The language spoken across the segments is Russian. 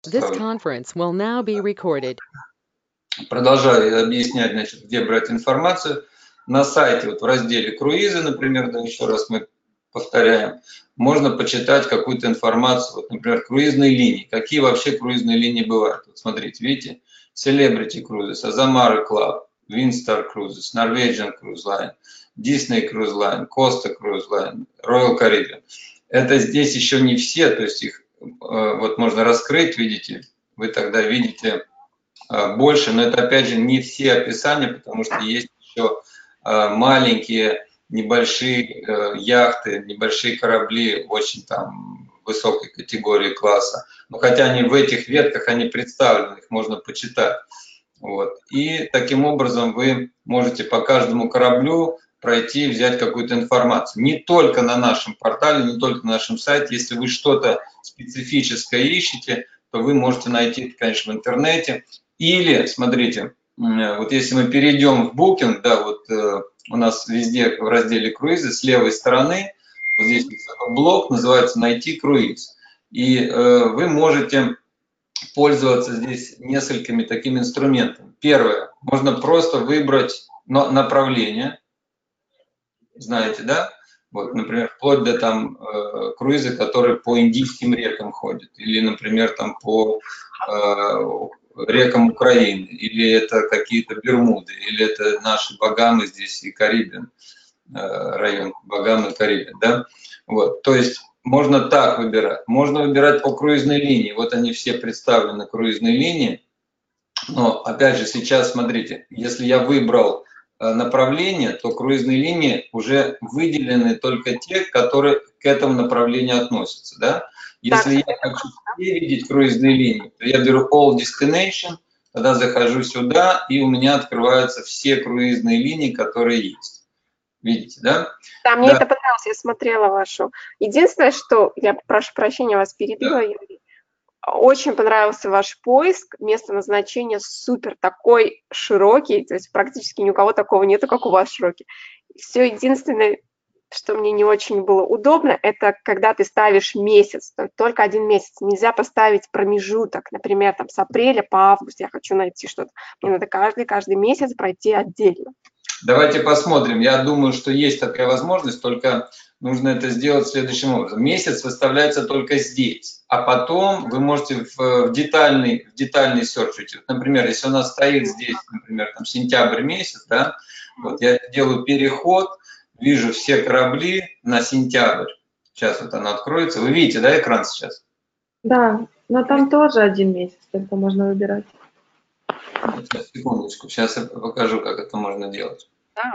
This conference will now be recorded. Продолжаю объяснять, значит, где брать информацию. На сайте, вот в разделе «Круизы», например, да, еще раз мы повторяем, можно почитать какую-то информацию, вот, например, круизные линии. Какие вообще круизные линии бывают? Вот смотрите, видите? Celebrity Cruises, Azamara Club, Windstar Cruises, Norwegian Cruise Line, Disney Cruise Line, Costa Cruise Line, Royal Caribbean. Это здесь еще не все, то есть их вот можно раскрыть, видите, вы тогда видите больше, но это опять же не все описания, потому что есть еще маленькие, небольшие яхты, небольшие корабли очень там высокой категории класса. Но хотя они в этих ветках, они представлены, их можно почитать. Вот. И таким образом вы можете по каждому кораблю пройти, взять какую-то информацию. Не только на нашем портале, не только на нашем сайте. Если вы что-то специфическое ищете, то вы можете найти это, конечно, в интернете. Или, смотрите, вот если мы перейдем в Booking, да, вот у нас везде в разделе круизы с левой стороны, вот здесь такой блок, называется «Найти круиз». И вы можете пользоваться здесь несколькими такими инструментами. Первое, можно просто выбрать направление, знаете, да? Вот, например, вплоть до там круиза, которые по Индийским рекам ходят, или, например, там по рекам Украины, или это какие-то Бермуды, или это наши Багамы здесь и Карибин, район Багамы и Карибин, да? Вот, то есть можно так выбирать. Можно выбирать по круизной линии. Вот они все представлены, круизные линии. Но, опять же, сейчас, смотрите, если я выбрал направление, то круизные линии уже выделены только те, которые к этому направлению относятся. Да? Если я хочу видеть круизные линии, то я беру All Destination, тогда захожу сюда, и у меня открываются все круизные линии, которые есть. Видите, да? Да, мне это понравилось, я смотрела вашу. Единственное, что, я прошу прощения, вас перебила, Юрий. Очень понравился ваш поиск, место назначения супер такой широкий, то есть практически ни у кого такого нету, как у вас широкий. Все единственное, что мне не очень было удобно, это когда ты ставишь месяц, только один месяц. Нельзя поставить промежуток, например, там с апреля по август я хочу найти что-то. Мне надо каждый месяц пройти отдельно. Давайте посмотрим. Я думаю, что есть такая возможность, только нужно это сделать следующим образом. Месяц выставляется только здесь, а потом вы можете в детальный search уйти. Например, если у нас стоит здесь, например, там сентябрь месяц, да, вот я делаю переход, вижу все корабли на сентябрь. Сейчас вот она откроется. Вы видите, да, экран сейчас? Да, но там тоже один месяц только можно выбирать. Сейчас, секундочку, сейчас я покажу, как это можно делать.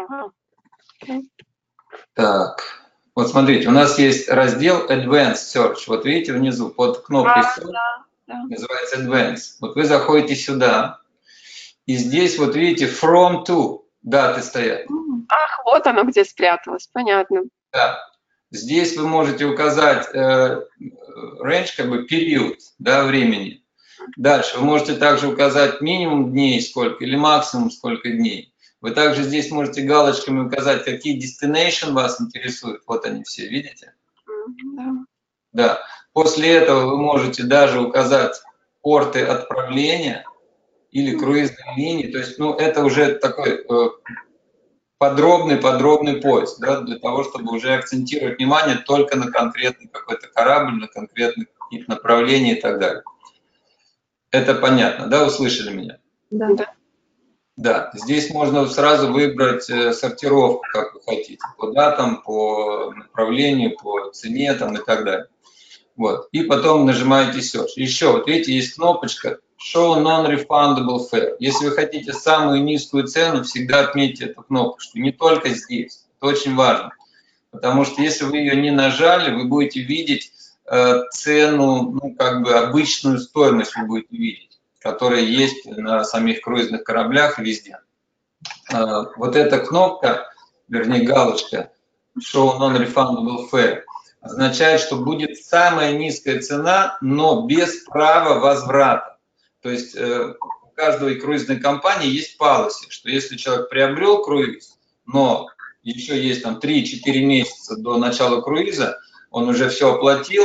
Так, вот смотрите, у нас есть раздел Advanced Search. Вот видите внизу под кнопкой Search, называется Advanced. Вот вы заходите сюда, и здесь вот видите From to даты стоят. Ах, вот оно где спряталось, понятно. Да. Здесь вы можете указать range, как бы период, да, времени. Дальше вы можете также указать минимум дней сколько или максимум сколько дней. Вы также здесь можете галочками указать, какие destination вас интересуют. Вот они все, видите? Да. После этого вы можете даже указать порты отправления или круизные линии. То есть, ну, это уже такой подробный поиск, да, для того, чтобы уже акцентировать внимание только на конкретный какой-то корабль, на конкретных направлениях и так далее. Это понятно, да, услышали меня? Да. Да, здесь можно сразу выбрать сортировку, как вы хотите, по датам, по направлению, по цене там, и так далее. Вот. И потом нажимаете Search. Еще, вот видите, есть кнопочка Show Non-Refundable Fare. Если вы хотите самую низкую цену, всегда отметьте эту кнопочку. Не только здесь. Это очень важно. Потому что если вы ее не нажали, вы будете видеть цену, ну, как бы обычную стоимость вы будете видеть, которая есть на самих круизных кораблях и везде. Вот эта кнопка, вернее галочка Show Non-Refundable Fare означает, что будет самая низкая цена, но без права возврата. То есть у каждой круизной компании есть policy, что если человек приобрел круиз, но еще есть там 3-4 месяца до начала круиза, он уже все оплатил,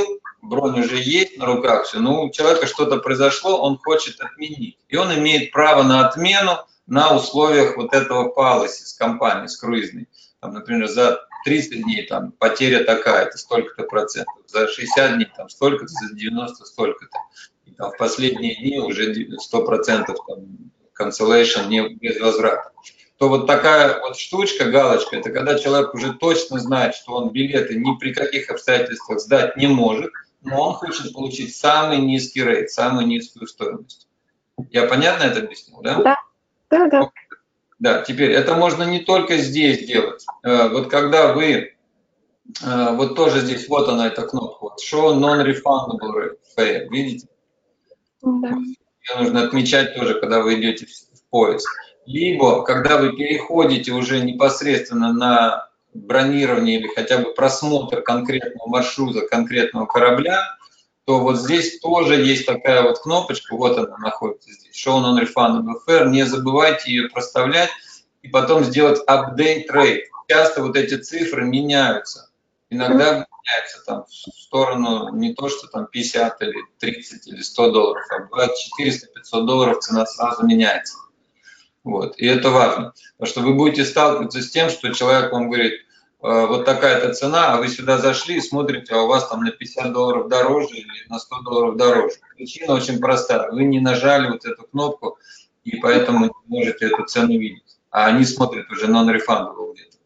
бронь уже есть на руках, все, но у человека что-то произошло, он хочет отменить. И он имеет право на отмену на условиях вот этого policy с компанией, с круизной. Там, например, за 30 дней там, потеря такая-то, столько-то процентов, за 60 дней там, столько-то, за 90 столько-то. И там, в последние дни уже 100% cancellation без возврата. То вот такая вот штучка, галочка, это когда человек уже точно знает, что он билеты ни при каких обстоятельствах сдать не может, но он хочет получить самый низкий рейт, самую низкую стоимость. Я понятно это объяснил, да? Да. Да, теперь это можно не только здесь делать. Вот когда вы, вот тоже здесь, вот она эта кнопка, вот, Show Non-Refundable Fare, видите? Да. Ее нужно отмечать тоже, когда вы идете в поиск. Либо, когда вы переходите уже непосредственно на бронирование или хотя бы просмотр конкретного маршрута, конкретного корабля, то вот здесь тоже есть такая вот кнопочка, вот она находится здесь, Show Non-Refundable Fare, не забывайте ее проставлять и потом сделать Update Rate. Часто вот эти цифры меняются. Иногда меняется там в сторону не то, что там 50 или 30 или 100 долларов, а бывает 400-500 долларов цена сразу меняется. Вот. И это важно, потому что вы будете сталкиваться с тем, что человек вам говорит, вот такая-то цена, а вы сюда зашли и смотрите, а у вас там на 50 долларов дороже или на 100 долларов дороже. Причина очень простая. Вы не нажали вот эту кнопку, и поэтому не можете эту цену видеть. А они смотрят уже non-refundable где-то.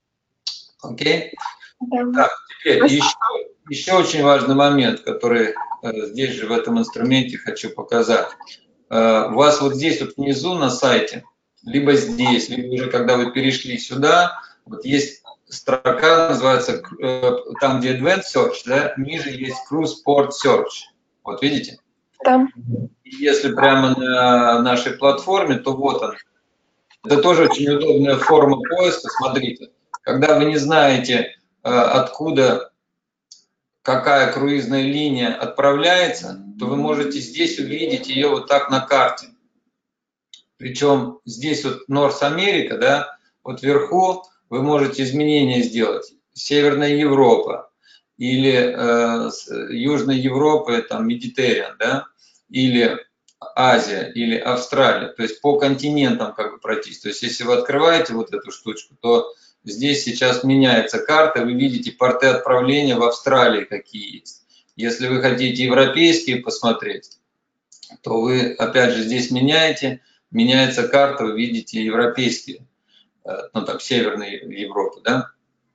Окей? Да. Так, теперь еще очень важный момент, который здесь же в этом инструменте хочу показать. У вас вот здесь вот внизу на сайте, либо здесь, либо уже когда вы перешли сюда, вот есть строка, называется, там где Advanced Search, да, ниже есть Cruise Port Search. Вот видите? Да. И если прямо на нашей платформе, то вот он. Это тоже очень удобная форма поиска. Смотрите, когда вы не знаете, откуда какая круизная линия отправляется, то вы можете здесь увидеть ее вот так на карте. Причем здесь вот North America, да, вот вверху вы можете изменения сделать. Северная Европа или Южная Европа, там Mediterranean, да, или Азия, или Австралия. То есть по континентам как бы пройтись. То есть если вы открываете вот эту штучку, то здесь сейчас меняется карта, вы видите порты отправления в Австралии какие есть. Если вы хотите европейские посмотреть, то вы опять же здесь меняется карта, вы видите европейские, ну там Северной Европы, да.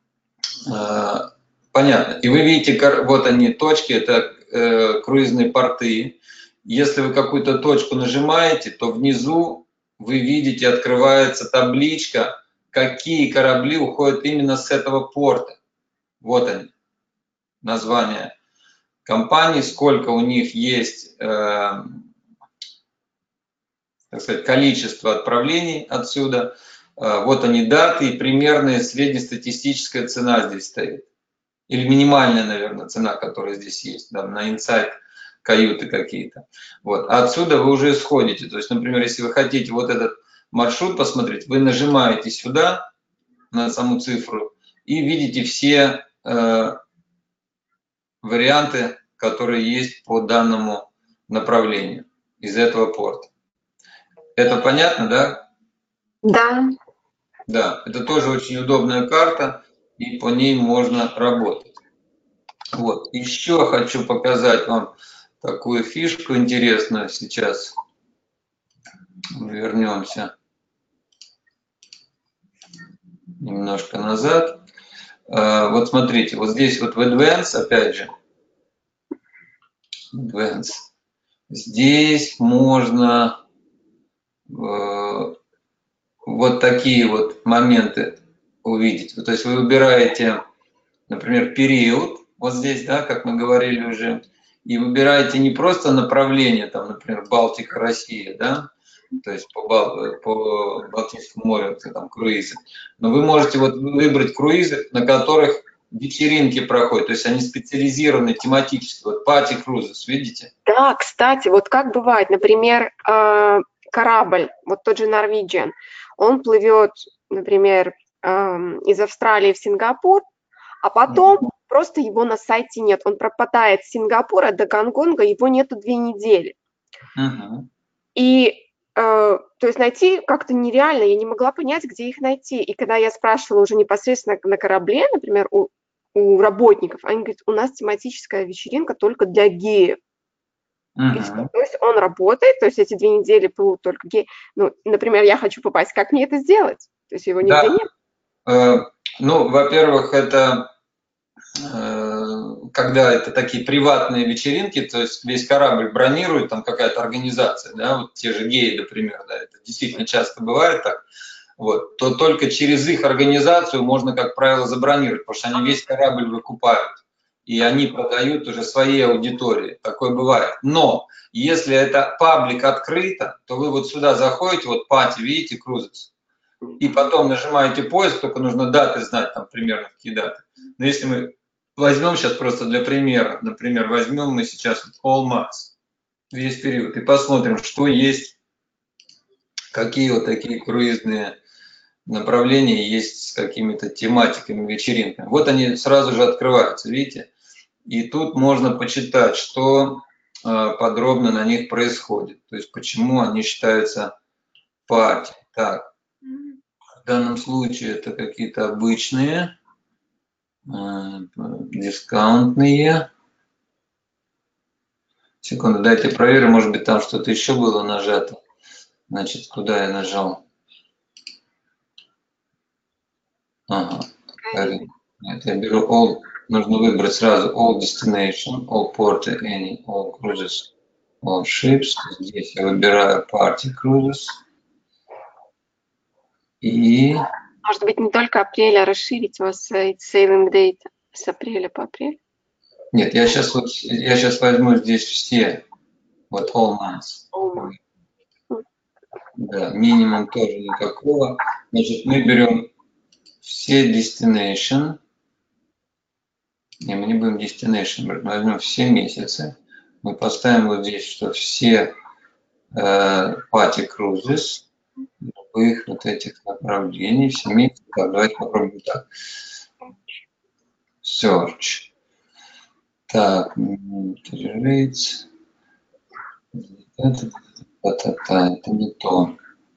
Понятно. И вы видите, вот они точки, это круизные порты. Если вы какую-то точку нажимаете, то внизу вы видите, открывается табличка, какие корабли уходят именно с этого порта. Вот они, название компании, сколько у них есть, так сказать, количество отправлений отсюда. Вот они даты и примерная среднестатистическая цена здесь стоит. Или минимальная, наверное, цена, которая здесь есть, да, на инсайт каюты какие-то. Вот. А отсюда вы уже исходите. То есть, например, если вы хотите вот этот маршрут посмотреть, вы нажимаете сюда на саму цифру и видите все варианты, которые есть по данному направлению из этого порта. Это понятно, да? Да. Да, это тоже очень удобная карта, и по ней можно работать. Вот. Еще хочу показать вам такую фишку интересную сейчас. Вернемся немножко назад. Вот смотрите, вот здесь вот в Advanced, опять же, Advanced, здесь можно вот такие вот моменты увидеть. То есть вы выбираете, например, период, вот здесь, да, как мы говорили уже, и выбираете не просто направление, там, например, Балтика, Россия, да, то есть по Балтийскому морю, там, круизы, но вы можете вот выбрать круизы, на которых вечеринки проходят, то есть они специализированы тематически, вот Party Cruises, видите? Да, кстати, вот как бывает, например, корабль, вот тот же Norwegian, он плывет, например, из Австралии в Сингапур, а потом просто его на сайте нет. Он пропадает с Сингапура до Гонконга, его нету 2 недели. И, то есть найти как-то нереально, я не могла понять, где их найти. И когда я спрашивала уже непосредственно на корабле, например, у работников, они говорят, у нас тематическая вечеринка только для геев. И что? То есть он работает, то есть эти 2 недели плывут только геи. Ну, например, я хочу попасть, как мне это сделать? То есть его нигде нет. Ну, во-первых, это когда это такие приватные вечеринки, то есть весь корабль бронирует, там какая-то организация, да, вот те же геи, например, да, это действительно часто бывает так, вот, то только через их организацию можно, как правило, забронировать, потому что они весь корабль выкупают, и они продают уже своей аудитории, такое бывает. Но если это паблик открыто, то вы вот сюда заходите, вот пати, видите, Cruises, и потом нажимаете поиск, только нужно даты знать, там примерно какие даты. Но если мы возьмем сейчас просто для примера, например, возьмем мы сейчас All Months, весь период, и посмотрим, что есть, какие вот такие круизные направления есть с какими-то тематиками, вечеринками. Вот они сразу же открываются, видите? И тут можно почитать, что подробно на них происходит, то есть почему они считаются парти. Так, в данном случае это какие-то обычные, дискаунтные. Секунду, дайте проверю, может быть там что-то еще было нажато. Значит, куда я нажал? Ага. Нет, я беру all, нужно выбрать сразу all destination, all port, any, all cruises, all ships. Здесь я выбираю party cruises. И... Может быть, не только апрель, а расширить у вас sailing date с апреля по апрель? Нет, я сейчас возьму здесь все, вот all months. Да, минимум тоже никакого. Значит, мы берем все destination. Не, мы не будем destination брать, мы возьмем все месяцы. Мы поставим вот здесь, что все party cruises любых вот этих направлений, все месяцы. Так, давайте попробуем так. Search. Так, rates. Это не то.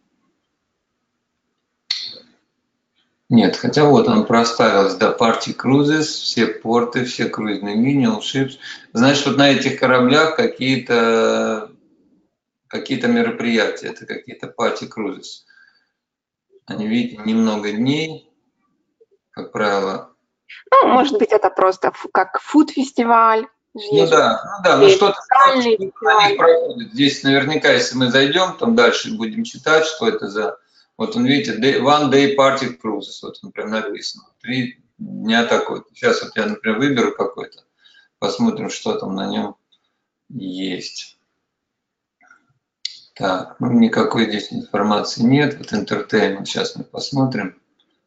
Нет, хотя вот он проставилось, да, Party Cruises, все порты, все круизные линии, all ships. Значит, вот на этих кораблях какие-то мероприятия, это какие-то Party Cruises. Они, видите, немного дней, как правило. Ну, может быть, это просто как фуд-фестиваль. Ну да, ну что-то на них проходит. Здесь наверняка, если мы зайдем, там дальше будем читать, что это за... Вот он, видите, one day party cruises, вот он прям написано. 3 дня такой. Сейчас вот я, например, выберу какой-то, посмотрим, что там на нем есть. Так, ну никакой здесь информации нет. Вот entertainment, сейчас мы посмотрим.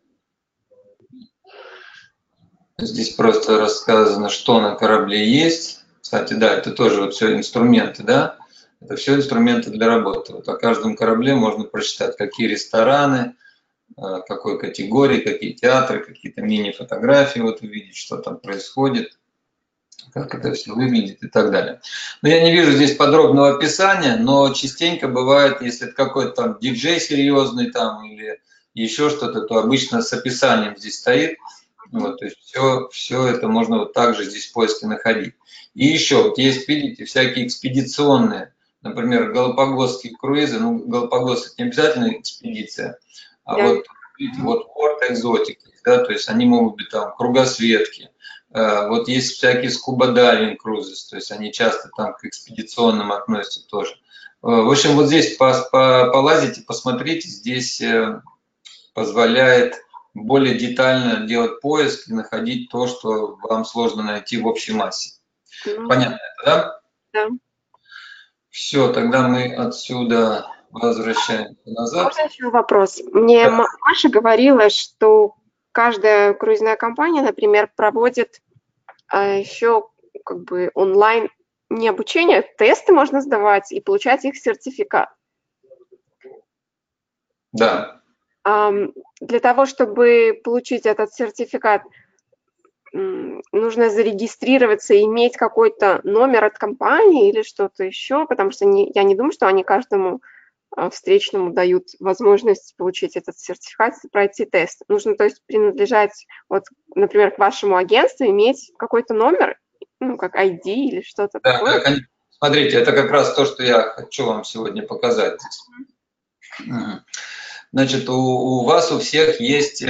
Здесь просто рассказано, что на корабле есть. Кстати, да, это тоже вот все инструменты, да? Это все инструменты для работы. Вот о каждом корабле можно прочитать, какие рестораны, какой категории, какие театры, какие-то мини-фотографии, вот увидеть, что там происходит, как это все выглядит и так далее. Но я не вижу здесь подробного описания, но частенько бывает, если это какой-то там диджей серьезный там или еще что-то, то обычно с описанием здесь стоит. Вот, то есть все это можно вот так же здесь в поиске находить. И еще, вот есть, видите, всякие экспедиционные, например, галапагосские круизы, ну, Галапагос это не обязательно экспедиция, а да. Вот, видите, вот порт экзотики, да, то есть они могут быть там кругосветки, вот есть всякие скуба-дайвинг крузы, то есть они часто там к экспедиционным относятся тоже. В общем, вот здесь полазите, посмотрите, здесь позволяет более детально делать поиск и находить то, что вам сложно найти в общей массе. Понятно это, да? Да. Все, тогда мы отсюда возвращаемся назад. Можно еще вопрос? Мне да. Маша говорила, что каждая круизная компания, например, проводит еще как бы онлайн не обучение, тесты можно сдавать и получать их сертификат. Да. Для того, чтобы получить этот сертификат, нужно зарегистрироваться и иметь какой-то номер от компании или что-то еще, потому что я не думаю, что они каждому встречному дают возможность получить этот сертификат и пройти тест. Нужно, то есть, принадлежать, вот, например, к вашему агентству, иметь какой-то номер, ну, как ID или что-то Да, такое. да, смотрите, это как раз то, что я хочу вам сегодня показать здесь. Значит, у вас у всех есть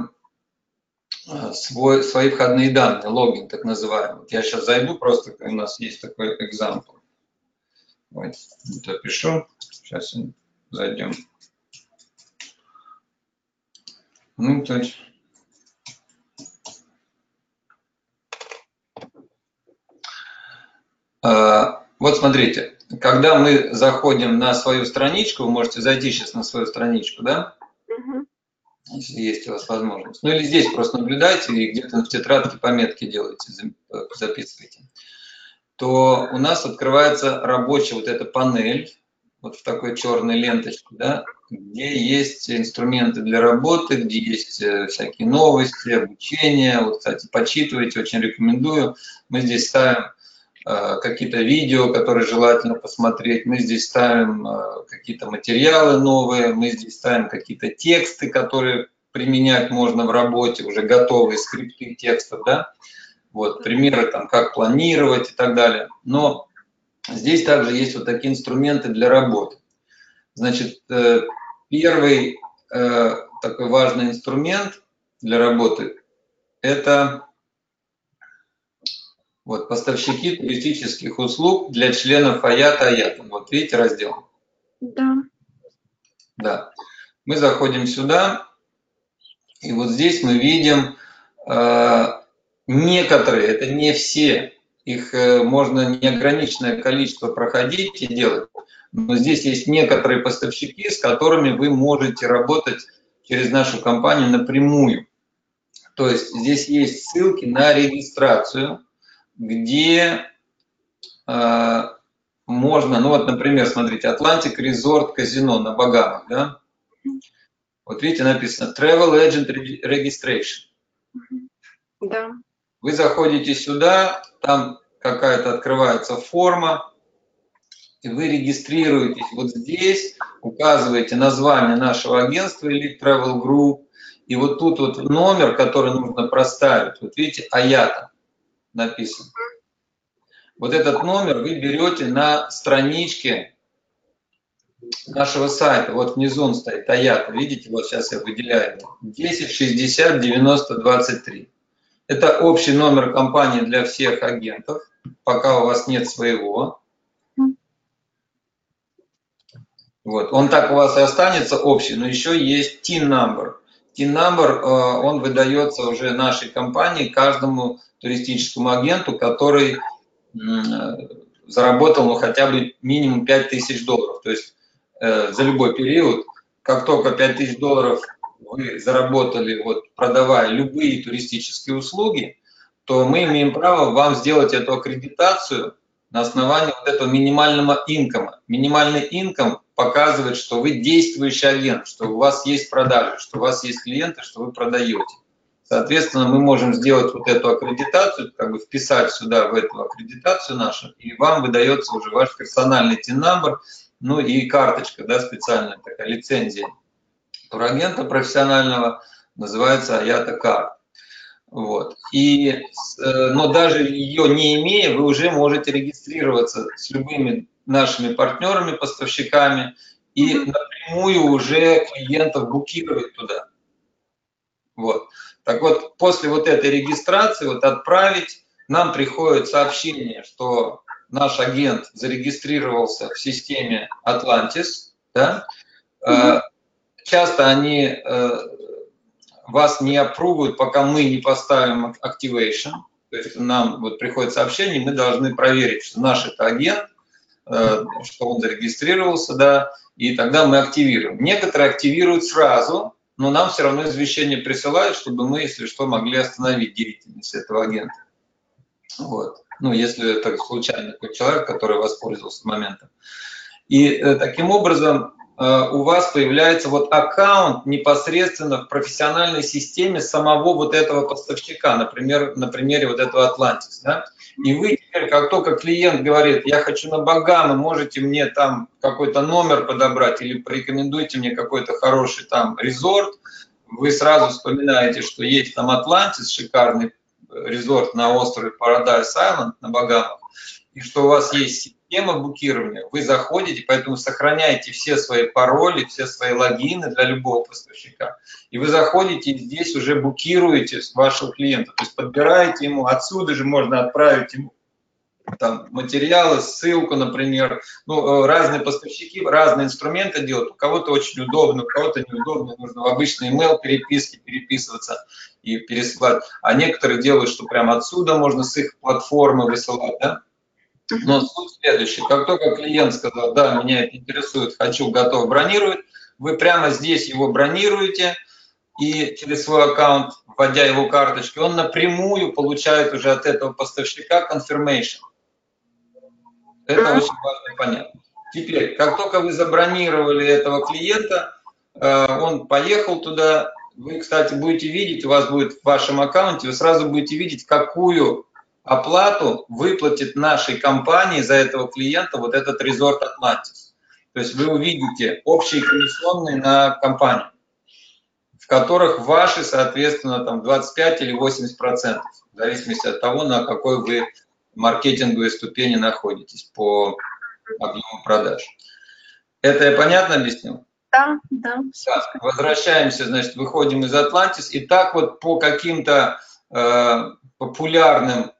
свои входные данные, логин так называемый. Я сейчас зайду, просто у нас есть такой экзампл. Вот, запишу. Сейчас зайдем. Ну, то есть... Вот смотрите, когда мы заходим на свою страничку, вы можете зайти сейчас на свою страничку, да? Если есть у вас возможность. Ну или здесь просто наблюдайте и где-то в тетрадке пометки делайте, записывайте. То у нас открывается рабочая вот эта панель, вот в такой черной ленточке, да, где есть инструменты для работы, где есть всякие новости, обучение. Вот, кстати, почитывайте, очень рекомендую. Мы здесь ставим какие-то видео, которые желательно посмотреть. Мы здесь ставим какие-то материалы новые, мы здесь ставим какие-то тексты, которые применять можно в работе, уже готовые скрипты текстов, да. Вот, примеры там, как планировать и так далее. Но здесь также есть вот такие инструменты для работы. Значит, первый такой важный инструмент для работы – это вот поставщики туристических услуг для членов АЯТ. Вот видите раздел? Да. Да. Мы заходим сюда, и вот здесь мы видим некоторые, это не все, их можно неограниченное количество проходить и делать, но здесь есть некоторые поставщики, с которыми вы можете работать через нашу компанию напрямую. То есть здесь есть ссылки на регистрацию, где можно, ну вот, например, смотрите, Atlantic Resort Casino на Багамах, да? Вот видите, написано Travel Agent Registration. Да. Вы заходите сюда, там какая-то открывается форма, и вы регистрируетесь вот здесь, указываете название нашего агентства Elite Travel Group, и вот тут вот номер, который нужно проставить, вот видите, Аята написан. Вот этот номер вы берете на страничке нашего сайта. Вот внизу он стоит, Аята. Видите, вот сейчас я выделяю. 10 60 90 23. Это общий номер компании для всех агентов, пока у вас нет своего. Вот. Он так у вас и останется общий, но еще есть TIN number. TIN number, он выдается уже нашей компании каждому туристическому агенту, который заработал ну, хотя бы минимум $5000. То есть за любой период, как только $5000 вы заработали, вот, продавая любые туристические услуги, то мы имеем право вам сделать эту аккредитацию на основании вот этого минимального инкома. Минимальный инком показывает, что вы действующий агент, что у вас есть продажи, что у вас есть клиенты, что вы продаете. Соответственно, мы можем сделать вот эту аккредитацию, как бы вписать сюда в эту аккредитацию нашу, и вам выдается уже ваш персональный TIN-номер, ну и карточка, да, специальная такая лицензия турагента профессионального, называется Аята Карт. Вот. Но даже ее не имея, вы уже можете регистрироваться с любыми нашими партнерами, поставщиками и напрямую уже клиентов букировать туда. Вот. Так вот, после вот этой регистрации, вот отправить, нам приходит сообщение, что наш агент зарегистрировался в системе Atlantis. Да? Часто они вас не аппрувают, пока мы не поставим activation. То есть нам вот приходит сообщение, мы должны проверить, что наш это агент, что он зарегистрировался, да, и тогда мы активируем. Некоторые активируют сразу, но нам все равно извещение присылают, чтобы мы, если что, могли остановить деятельность этого агента. Вот. Ну, если это случайно такой человек, который воспользовался моментом. И таким образом у вас появляется вот аккаунт непосредственно в профессиональной системе самого вот этого поставщика, например, на примере вот этого Atlantis, да? И вы теперь, как только клиент говорит, я хочу на Багамы, можете мне там какой-то номер подобрать или порекомендуйте мне какой-то хороший там резорт, вы сразу вспоминаете, что есть там Atlantis, шикарный резорт на острове Paradise Island на Багамах, и что у вас есть система букирования, вы заходите, поэтому сохраняете все свои пароли, все свои логины для любого поставщика. И вы заходите и здесь уже букируете вашего клиента, то есть подбираете ему, отсюда же можно отправить ему там материалы, ссылку, например. Ну, разные поставщики, разные инструменты делают. У кого-то очень удобно, у кого-то неудобно. Нужно в обычный email переписки переписываться и пересылать. А некоторые делают, что прямо отсюда можно с их платформы высылать, да? Но суть следующая. Как только клиент сказал, да, меня это интересует, хочу, готов бронировать, вы прямо здесь его бронируете, и через свой аккаунт, вводя его карточки, он напрямую получает уже от этого поставщика confirmation. Это очень важно и понятно. Теперь, как только вы забронировали этого клиента, он поехал туда, вы, кстати, будете видеть, у вас будет в вашем аккаунте, вы сразу будете видеть, какую оплату выплатит нашей компании за этого клиента вот этот резорт Atlantis. То есть вы увидите общие комиссионные на компанию, в которых ваши, соответственно, там 25 или 80%, в зависимости от того, на какой вы маркетинговой ступени находитесь по объему продаж. Это я понятно объяснил? Да, да. Возвращаемся, значит, выходим из Atlantis, и так вот по каким-то популярным,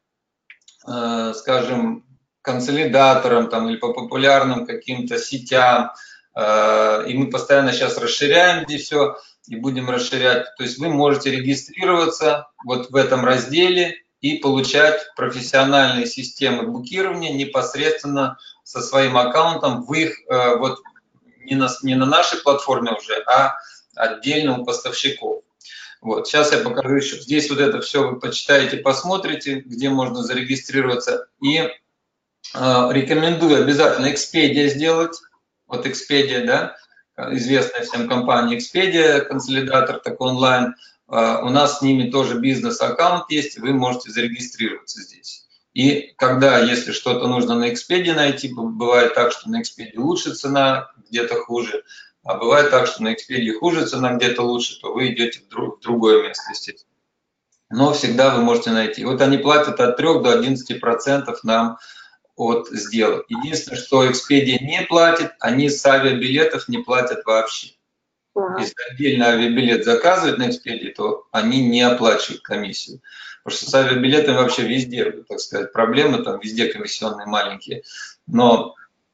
скажем, консолидаторам там, или по популярным каким-то сетям, и мы постоянно сейчас расширяем здесь все, и будем расширять. То есть вы можете регистрироваться вот в этом разделе и получать профессиональные системы букирования непосредственно со своим аккаунтом в их, вот не на нашей платформе уже, а отдельно у поставщиков. Вот. Сейчас я покажу еще. Здесь вот это все вы почитаете, посмотрите, где можно зарегистрироваться. И рекомендую обязательно Expedia сделать. Вот Expedia, да, известная всем компания Expedia, консолидатор такой онлайн. У нас с ними тоже бизнес-аккаунт есть, вы можете зарегистрироваться здесь. И когда, если что-то нужно на Expedia найти, бывает так, что на Expedia лучше цена, где-то хуже, а бывает так, что на Expedia хуже цена, где-то лучше, то вы идете в другое место, естественно. Но всегда вы можете найти. Вот они платят от 3 до 11% нам от сделок. Единственное, что Expedia не платит, они с авиабилетов не платят вообще. Если отдельно авиабилет заказывать на Expedia, то они не оплачивают комиссию. Потому что с авиабилетами вообще везде, так сказать, проблемы, там везде комиссионные маленькие. Но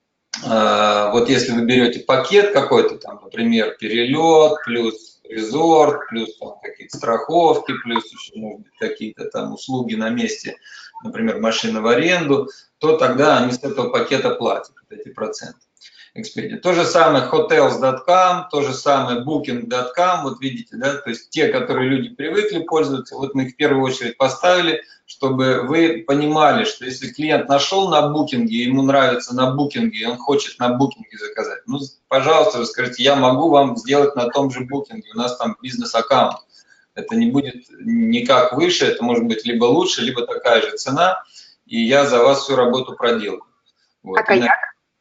вот если вы берете пакет какой-то, там, например, перелет, плюс резорт, плюс там какие-то страховки, плюс еще, может быть, какие-то там услуги на месте, например, машина в аренду, то тогда они с этого пакета платят эти проценты. Expedia. То же самое hotels.com, то же самое booking.com, вот видите, да, то есть те, которые люди привыкли пользоваться, вот мы их в первую очередь поставили, чтобы вы понимали, что если клиент нашел на букинге, ему нравится на букинге, он хочет на букинге заказать, ну, пожалуйста, вы скажите, я могу вам сделать на том же букинге, у нас там бизнес-аккаунт, это не будет никак выше, это может быть либо лучше, либо такая же цена, и я за вас всю работу проделаю. Вот. А каяк?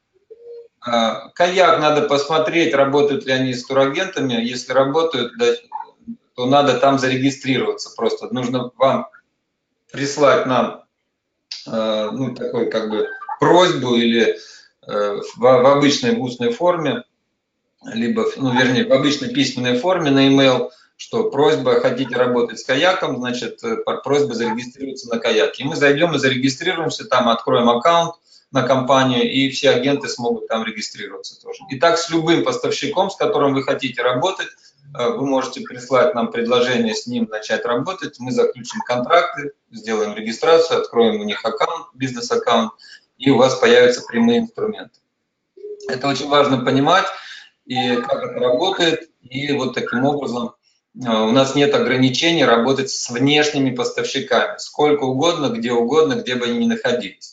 Каяк надо посмотреть, работают ли они с турагентами. Если работают, то надо там зарегистрироваться. Просто нужно вам прислать нам ну, такой как бы просьбу или в обычной устной форме, либо, ну, вернее, в обычной письменной форме на e-mail, что просьба, хотите работать с каяком, значит, просьба зарегистрироваться на каяке. И мы зайдем и зарегистрируемся, там откроем аккаунт на компанию, и все агенты смогут там регистрироваться тоже. И так с любым поставщиком, с которым вы хотите работать, вы можете прислать нам предложение с ним начать работать, мы заключим контракты, сделаем регистрацию, откроем у них аккаунт, бизнес-аккаунт, и у вас появятся прямые инструменты. Это очень важно понимать, и как это работает, и вот таким образом у нас нет ограничений работать с внешними поставщиками, сколько угодно, где бы они ни находились.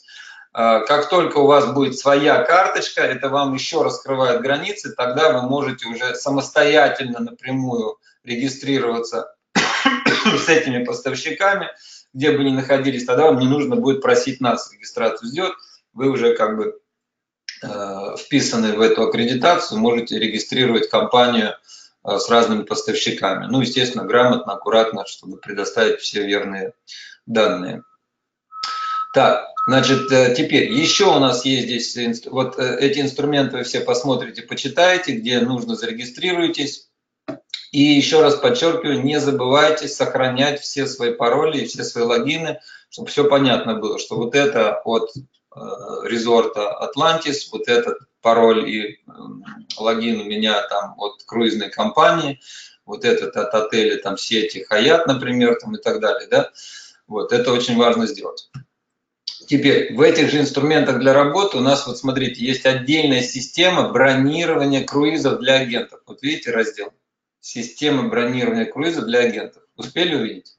Как только у вас будет своя карточка, это вам еще раскрывает границы, тогда вы можете уже самостоятельно напрямую регистрироваться с этими поставщиками, где бы ни находились, тогда вам не нужно будет просить нас регистрацию сделать, вы уже как бы вписаны в эту аккредитацию, можете регистрировать компанию с разными поставщиками. Ну, естественно, грамотно, аккуратно, чтобы предоставить все верные данные. Так, значит, теперь еще у нас есть здесь, вот эти инструменты вы все посмотрите, почитаете, где нужно, зарегистрируйтесь. И еще раз подчеркиваю, не забывайте сохранять все свои пароли и все свои логины, чтобы все понятно было, что вот это от резорта Atlantis, вот этот пароль и логин у меня там от круизной компании, вот этот от отеля там сети Hyatt, например, там и так далее, да. Вот это очень важно сделать. Теперь в этих же инструментах для работы у нас, вот смотрите, есть отдельная система бронирования круизов для агентов. Вот видите раздел? Система бронирования круизов для агентов. Успели увидеть?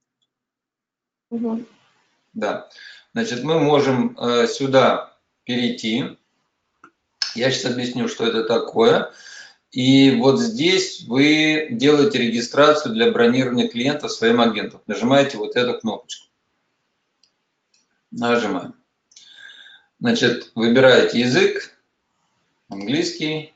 Угу. Да. Значит, мы можем сюда перейти. Я сейчас объясню, что это такое. И вот здесь вы делаете регистрацию для бронирования клиентов своим агентом. Нажимаете вот эту кнопочку. Нажимаем. Значит, выбираете язык, английский,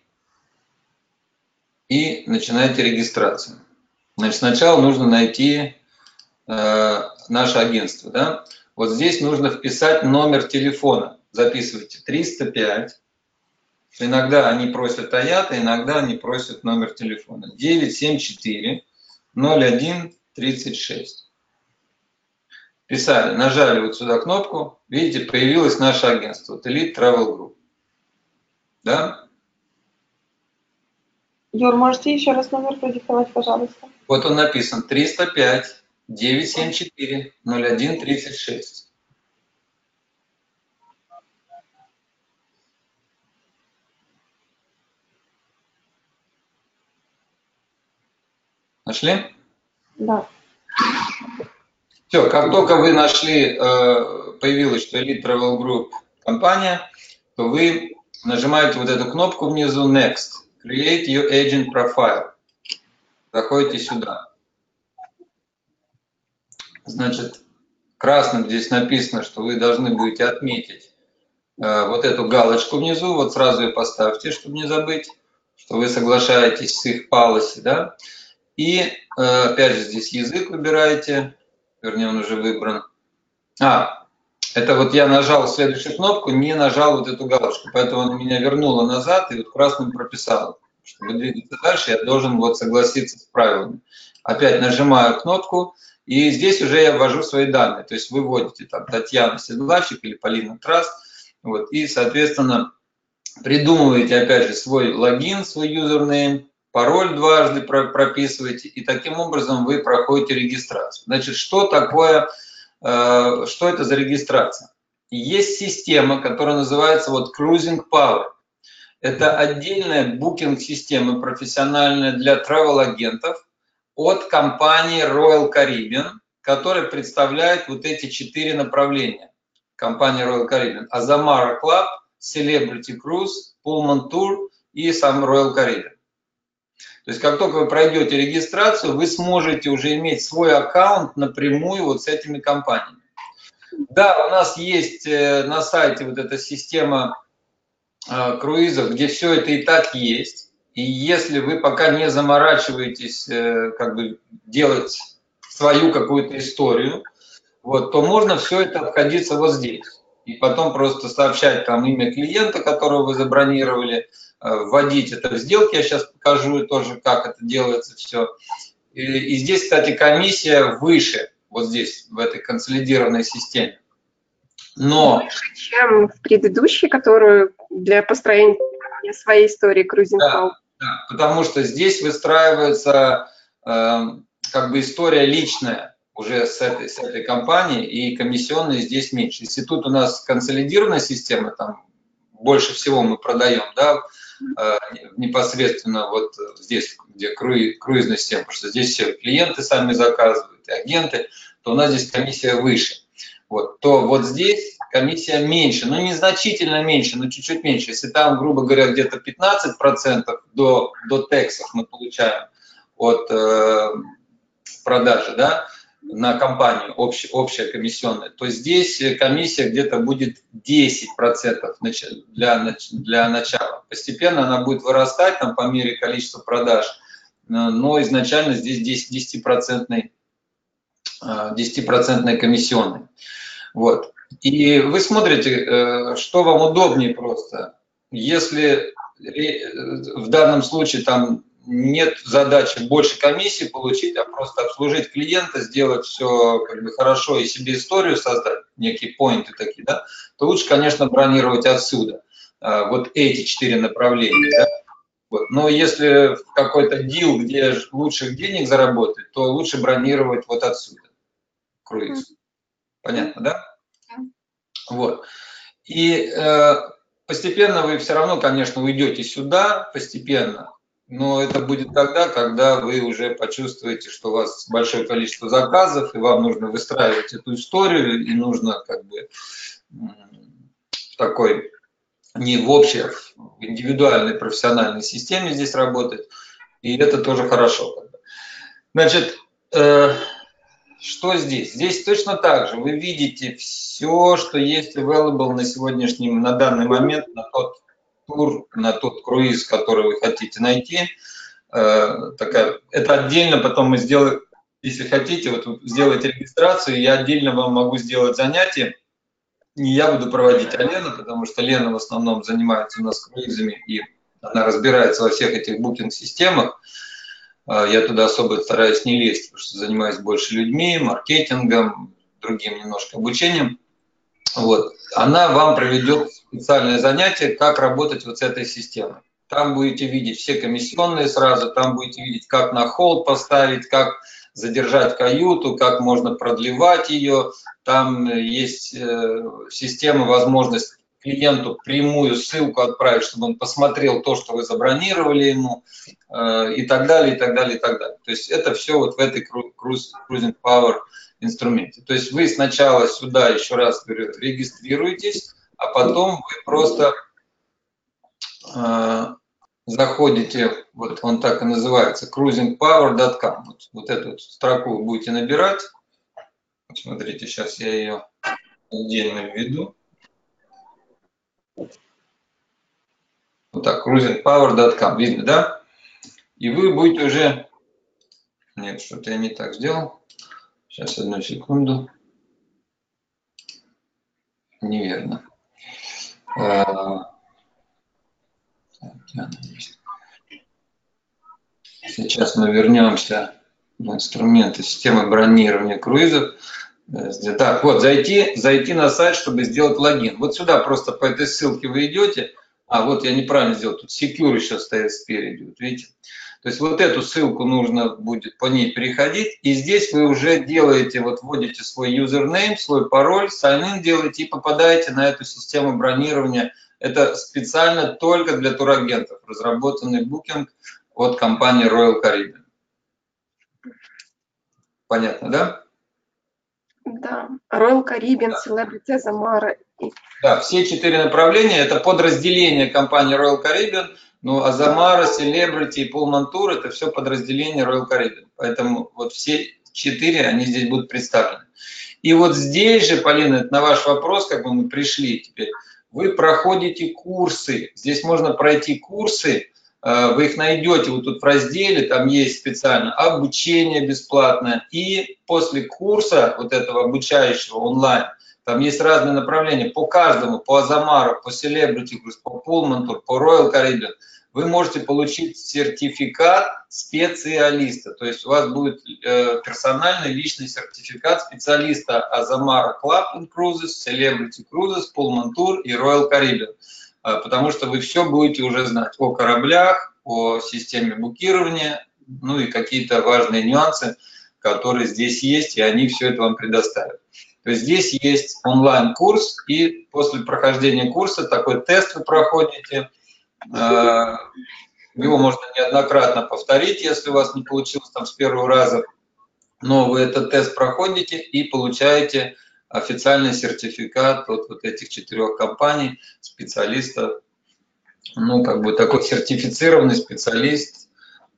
и начинаете регистрацию. Значит, сначала нужно найти наше агентство. Да? Вот здесь нужно вписать номер телефона. Записывайте 305. Иногда они просят Toyota, иногда они просят номер телефона. 974 01 36. Писали, нажали вот сюда кнопку, видите, появилось наше агентство, вот Elite Travel Group. Да? Юр, можете еще раз номер продиктовать, пожалуйста? Вот он написан 305 974 01 36. Нашли? Да. Все, как только вы нашли, появилось, что Elite Travel Group компания, то вы нажимаете вот эту кнопку внизу Next. Create your agent profile. Заходите сюда. Значит, красным здесь написано, что вы должны будете отметить вот эту галочку внизу. Вот сразу ее поставьте, чтобы не забыть, что вы соглашаетесь с их policy, да. И опять же здесь язык выбираете. Вернее, он уже выбран. Это вот я нажал следующую кнопку, не нажал вот эту галочку, поэтому он меня вернуло назад и вот красным прописал. Чтобы двигаться дальше, я должен вот согласиться с правилами. Опять нажимаю кнопку, и здесь уже я ввожу свои данные. То есть вы вводите там Татьяна Седлачик или Полина Траст, вот, и, соответственно, придумываете опять же свой логин, свой юзернейм, пароль дважды прописываете, и таким образом вы проходите регистрацию. Значит, что такое, что это за регистрация? Есть система, которая называется вот Cruising Power. Это отдельная букинг-система профессиональная для travel-агентов от компании Royal Caribbean, которая представляет вот эти 4 направления. Компания Royal Caribbean. Azamara Club, Celebrity Cruise, Pullman Tour и сам Royal Caribbean. То есть как только вы пройдете регистрацию, вы сможете уже иметь свой аккаунт напрямую вот с этими компаниями. Да, у нас есть на сайте вот эта система круизов, где все это и так есть. И если вы пока не заморачиваетесь как бы делать свою какую-то историю, вот, то можно все это обходиться вот здесь. И потом просто сообщать там имя клиента, которого вы забронировали, вводить это в сделки, я сейчас покажу тоже, как это делается все. И здесь, кстати, комиссия выше, вот здесь, в этой консолидированной системе. Но... Выше, чем в предыдущей, которую для построения своей истории Cruising Power. Да, потому что здесь выстраивается как бы история личная уже с этой компанией, и комиссионные здесь меньше. Если тут у нас консолидированная система, там больше всего мы продаем, да, непосредственно вот здесь, где круизная система, потому что здесь все клиенты сами заказывают, и агенты, то у нас здесь комиссия выше. Вот, то вот здесь комиссия меньше, но незначительно меньше, но чуть-чуть меньше. Если там, грубо говоря, где-то 15% до тексов мы получаем от продажи, да, на компанию, общая комиссионная, то здесь комиссия где-то будет 10% для начала. Постепенно она будет вырастать там, по мере количества продаж, но изначально здесь 10% комиссионные. Вот. И вы смотрите, что вам удобнее просто. Если в данном случае там нет задачи больше комиссии получить, а просто обслужить клиента, сделать все как бы хорошо и себе историю создать, некие поинты такие, да, то лучше, конечно, бронировать отсюда. Вот эти 4 направления. Да? Вот. Но если в какой-то дил, где лучших денег заработать, то лучше бронировать вот отсюда круиз. Понятно, да? Вот. И постепенно вы все равно, конечно, уйдете сюда, постепенно, но это будет тогда, когда вы уже почувствуете, что у вас большое количество заказов, и вам нужно выстраивать эту историю, и нужно как бы в такой, не в общей, а в индивидуальной профессиональной системе здесь работать, и это тоже хорошо. Значит, что здесь? Здесь точно так же. Вы видите все, что есть available на данный момент, на тот тур, на тот круиз, который вы хотите найти. Это отдельно потом мы сделаем, если хотите, вот вы сделаете регистрацию, я отдельно вам могу сделать занятие. Не я буду проводить, а Лена, потому что Лена в основном занимается у нас круизами, и она разбирается во всех этих букинг-системах. Я туда особо стараюсь не лезть, потому что занимаюсь больше людьми, маркетингом, другим немножко обучением. Вот. Она вам проведет специальное занятие, как работать вот с этой системой. Там будете видеть все комиссионные сразу, там будете видеть, как на холд поставить, как задержать каюту, как можно продлевать ее. Там есть система, возможность клиенту прямую ссылку отправить, чтобы он посмотрел то, что вы забронировали ему, и так далее, и так далее, и так далее. То есть это все вот в этой Cruising Power инструменте. То есть вы сначала сюда, еще раз говорю, регистрируетесь, а потом вы просто заходите, вот он так и называется, cruisingpower.com. Вот эту вот строку вы будете набирать. Смотрите, сейчас я ее отдельно введу. Вот так, cruisingpower.com, видно, да? И вы будете уже... Нет, что-то я не так сделал. Сейчас, одну секунду. Неверно. Сейчас мы вернемся в инструменты системы бронирования круизов. Так, вот, зайти на сайт, чтобы сделать логин. Вот сюда просто по этой ссылке вы идете. А, вот я неправильно сделал, тут secure еще стоит спереди, вот видите. То есть вот эту ссылку нужно будет по ней переходить, и здесь вы уже делаете, вот вводите свой юзернейм, свой пароль, sign-in делаете и попадаете на эту систему бронирования. Это специально только для турагентов, разработанный букинг от компании Royal Caribbean. Понятно, да? Да. Royal Caribbean, Celebrity, Azamara. Да, все 4 направления – это подразделение компании Royal Caribbean. Ну, Azamara, Celebrity и Pullman Tour – это все подразделения Royal Caribbean. Поэтому вот все 4, они здесь будут представлены. И вот здесь же, Полина, это на ваш вопрос, как бы мы пришли теперь, вы проходите курсы. Здесь можно пройти курсы, вы их найдете вот тут в разделе, там есть специально обучение бесплатное. И после курса вот этого обучающего онлайн, там есть разные направления по каждому, по Azamara, по Celebrity, по Pullman Tour, по Royal Caribbean. Вы можете получить сертификат специалиста. То есть у вас будет персональный личный сертификат специалиста Azamara Club and Cruises, Celebrity Cruises, Pullman Tour и Royal Caribbean. Потому что вы все будете уже знать о кораблях, о системе букирования, ну и какие-то важные нюансы, которые здесь есть, и они все это вам предоставят. То есть здесь есть онлайн-курс, и после прохождения курса такой тест вы проходите. Его можно неоднократно повторить, если у вас не получилось там с первого раза. Но вы этот тест проходите и получаете официальный сертификат от вот этих 4 компаний, специалистов. Ну, как бы такой сертифицированный специалист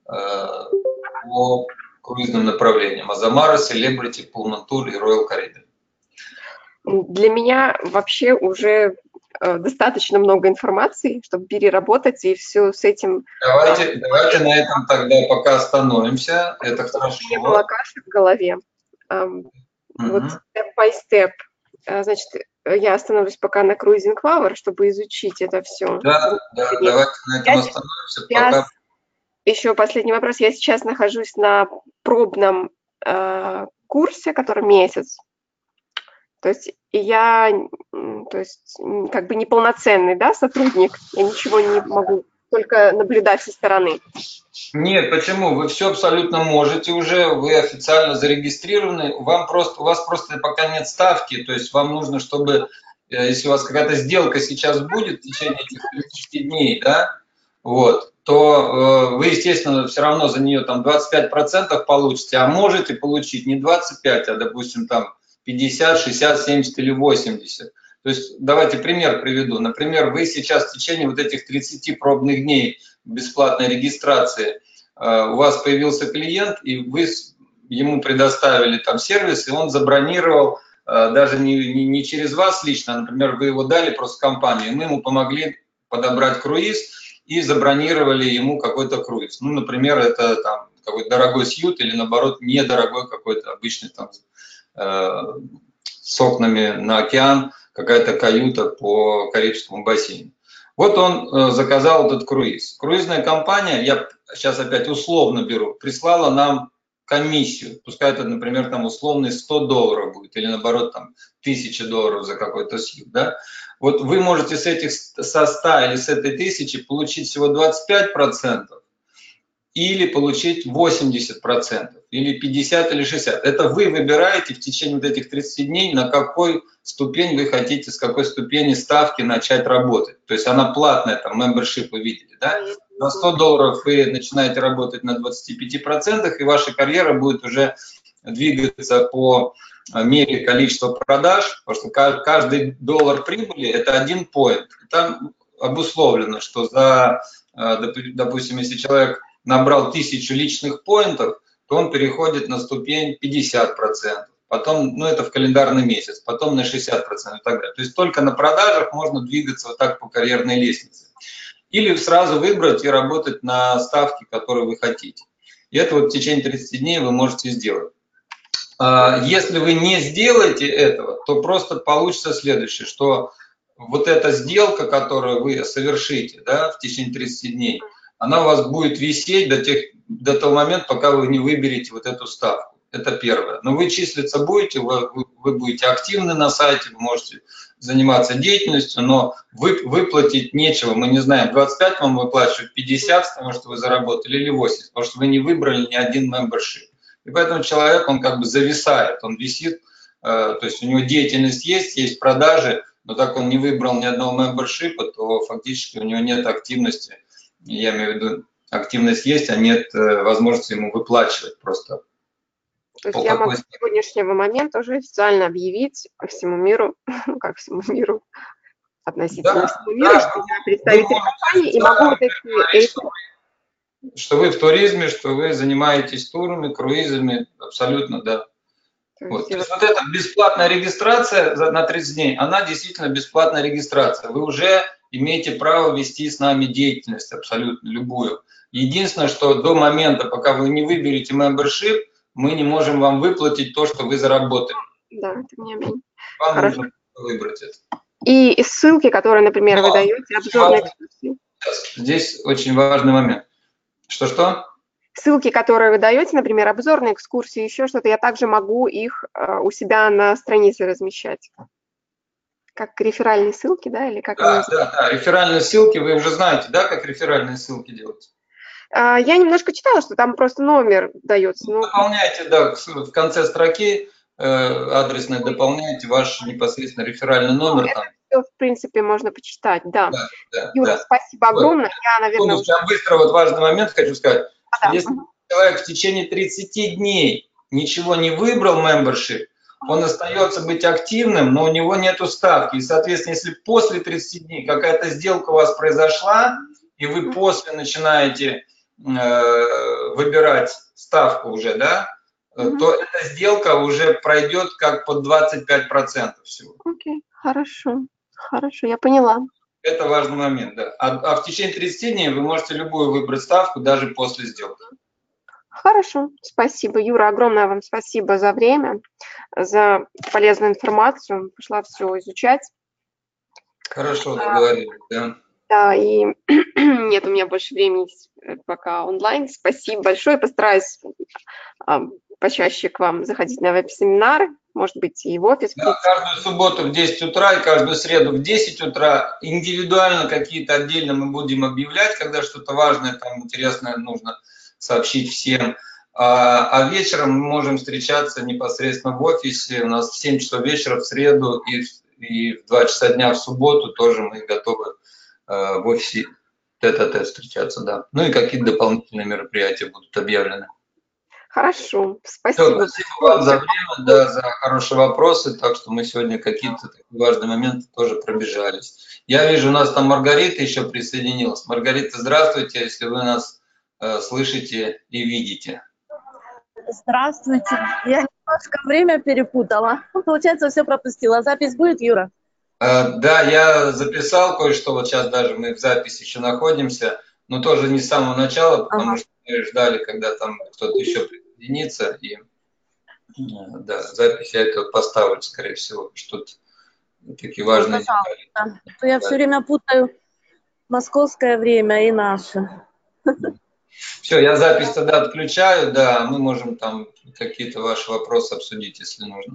по круизным направлениям. Азамара, Celebrity, Pullman Tour и Royal Caribbean. Для меня вообще уже достаточно много информации, чтобы переработать и все с этим. Давайте на этом тогда пока остановимся. Это хорошо. Не было каши в голове. Вот step by step. Значит, я остановлюсь пока на Cruising Lover, чтобы изучить это все. Да, давайте на этом остановимся. Пока. Еще последний вопрос. Я сейчас нахожусь на пробном курсе, который месяц. То есть я, как бы неполноценный, да, сотрудник. Я ничего не могу, только наблюдать со стороны. Нет, почему? Вы все абсолютно можете уже, вы официально зарегистрированы, у вас просто пока нет ставки, то есть вам нужно, чтобы, если у вас какая-то сделка сейчас будет в течение этих 30 дней, да, вот, то вы, естественно, все равно за нее там 25% получите, а можете получить не 25, а, допустим, там 50, 60, 70 или 80. То есть давайте пример приведу. Например, вы сейчас в течение вот этих 30 пробных дней бесплатной регистрации у вас появился клиент, и вы ему предоставили там сервис, и он забронировал даже не через вас лично, а, например, вы его дали просто компании, мы ему помогли подобрать круиз и забронировали ему какой-то круиз. Ну, например, это там какой-то дорогой сьют или, наоборот, недорогой какой-то обычный там с окнами на океан, какая-то каюта по Карибскому бассейну. Вот он заказал этот круиз. Круизная компания, я сейчас опять условно беру, прислала нам комиссию. Пускай это, например, там условный $100 будет, или наоборот там $1000 за какой-то сьют. Да? Вот вы можете со 100 или с этой 1000 получить всего 25%, или получить 80%, или 50, или 60. Это вы выбираете в течение вот этих 30 дней, на какой ступень вы хотите, с какой ступени ставки начать работать. То есть она платная, там, membership вы видели, да? На $100 вы начинаете работать на 25%, и ваша карьера будет уже двигаться по мере количества продаж, потому что каждый доллар прибыли – это 1 point. Там обусловлено, что за, допустим, если человек набрал 1000 личных поинтов, то он переходит на ступень 50%. Потом, ну это в календарный месяц, потом на 60% и так далее. То есть только на продажах можно двигаться вот так по карьерной лестнице. Или сразу выбрать и работать на ставке, которую вы хотите. И это вот в течение 30 дней вы можете сделать. Если вы не сделаете этого, то просто получится следующее, что вот эта сделка, которую вы совершите, да, в течение 30 дней, она у вас будет висеть до того момента, пока вы не выберете вот эту ставку. Это первое. Но вы числиться будете, вы будете активны на сайте, вы можете заниматься деятельностью, но выплатить нечего. Мы не знаем, 25 вам выплачивают, 50, потому что вы заработали, или 80, потому что вы не выбрали ни один membership. И поэтому человек, он как бы зависает, он висит, то есть у него деятельность есть продажи, но так он не выбрал ни одного membership, то фактически у него нет активности. Я имею в виду, активность есть, а нет возможности ему выплачивать просто. То есть я могу с сегодняшнего момента уже официально объявить всему миру, ну как всему миру, относительно всему миру, что я представитель компании и могу вот эти... Что вы в туризме, что вы занимаетесь турами, круизами, абсолютно, да. Вот. То есть вот эта бесплатная регистрация на 30 дней, она действительно бесплатная регистрация. Вы уже имеете право вести с нами деятельность абсолютно любую. Единственное, что до момента, пока вы не выберете membership, мы не можем вам выплатить то, что вы заработали. Да, это не аминь. Вам нужно выбрать это. И ссылки, которые, например, вы даете, обзорные экскурсии. Здесь очень важный момент. Что? Ссылки, которые вы даете, например, обзорные экскурсии, еще что-то, я также могу их у себя на странице размещать. Как реферальные ссылки, да? Или как да, реферальные ссылки, вы уже знаете, да, как реферальные ссылки делать? Я немножко читала, что там просто номер дается. Ну, дополняйте, да, в конце строки адресной дополняйте ваш непосредственно реферальный номер. Это все, в принципе, можно почитать, да. Да, Юра, спасибо огромное. Я, наверное, я быстро вот важный момент хочу сказать. Если человек в течение 30 дней ничего не выбрал membership, он остается быть активным, но у него нету ставки. И, соответственно, если после 30 дней какая-то сделка у вас произошла, и вы после начинаете выбирать ставку уже, да, то эта сделка уже пройдет как под 25% всего. Окей, хорошо, хорошо, я поняла. Это важный момент, да. А в течение 30 дней вы можете любую выбрать ставку, даже после сделки. Хорошо, спасибо, Юра, огромное вам спасибо за время, за полезную информацию. Пошла все изучать. Хорошо, договорились, да. Да, и нет у меня больше времени пока онлайн. Спасибо большое. Постараюсь почаще к вам заходить на веб-семинары, может быть, и в офис. Да, каждую субботу в 10 утра и каждую среду в 10 утра. Индивидуально какие-то отдельно мы будем объявлять, когда что-то важное, там интересное нужно сообщить всем. А вечером мы можем встречаться непосредственно в офисе. У нас в 7 часов вечера в среду и в 2 часа дня в субботу тоже мы готовы в офисе тет-а-тет встречаться, да. Ну и какие-то дополнительные мероприятия будут объявлены. Хорошо, спасибо. Спасибо вам за время, да, за хорошие вопросы. Так что мы сегодня какие-то такие важные моменты тоже пробежались. Я вижу, у нас там Маргарита еще присоединилась. Маргарита, здравствуйте, если вы нас слышите и видите. Здравствуйте. Я немножко время перепутала. Получается, все пропустила. Запись будет, Юра? Да, я записал кое-что. Вот сейчас даже мы в записи еще находимся, но тоже не с самого начала, потому что мы ждали, когда там кто-то еще присоединится. И да, запись я это поставлю, скорее всего, что-то такие важные детали. А то я все время путаю московское время и наше. Все, я запись тогда отключаю, да, мы можем там какие-то ваши вопросы обсудить, если нужно.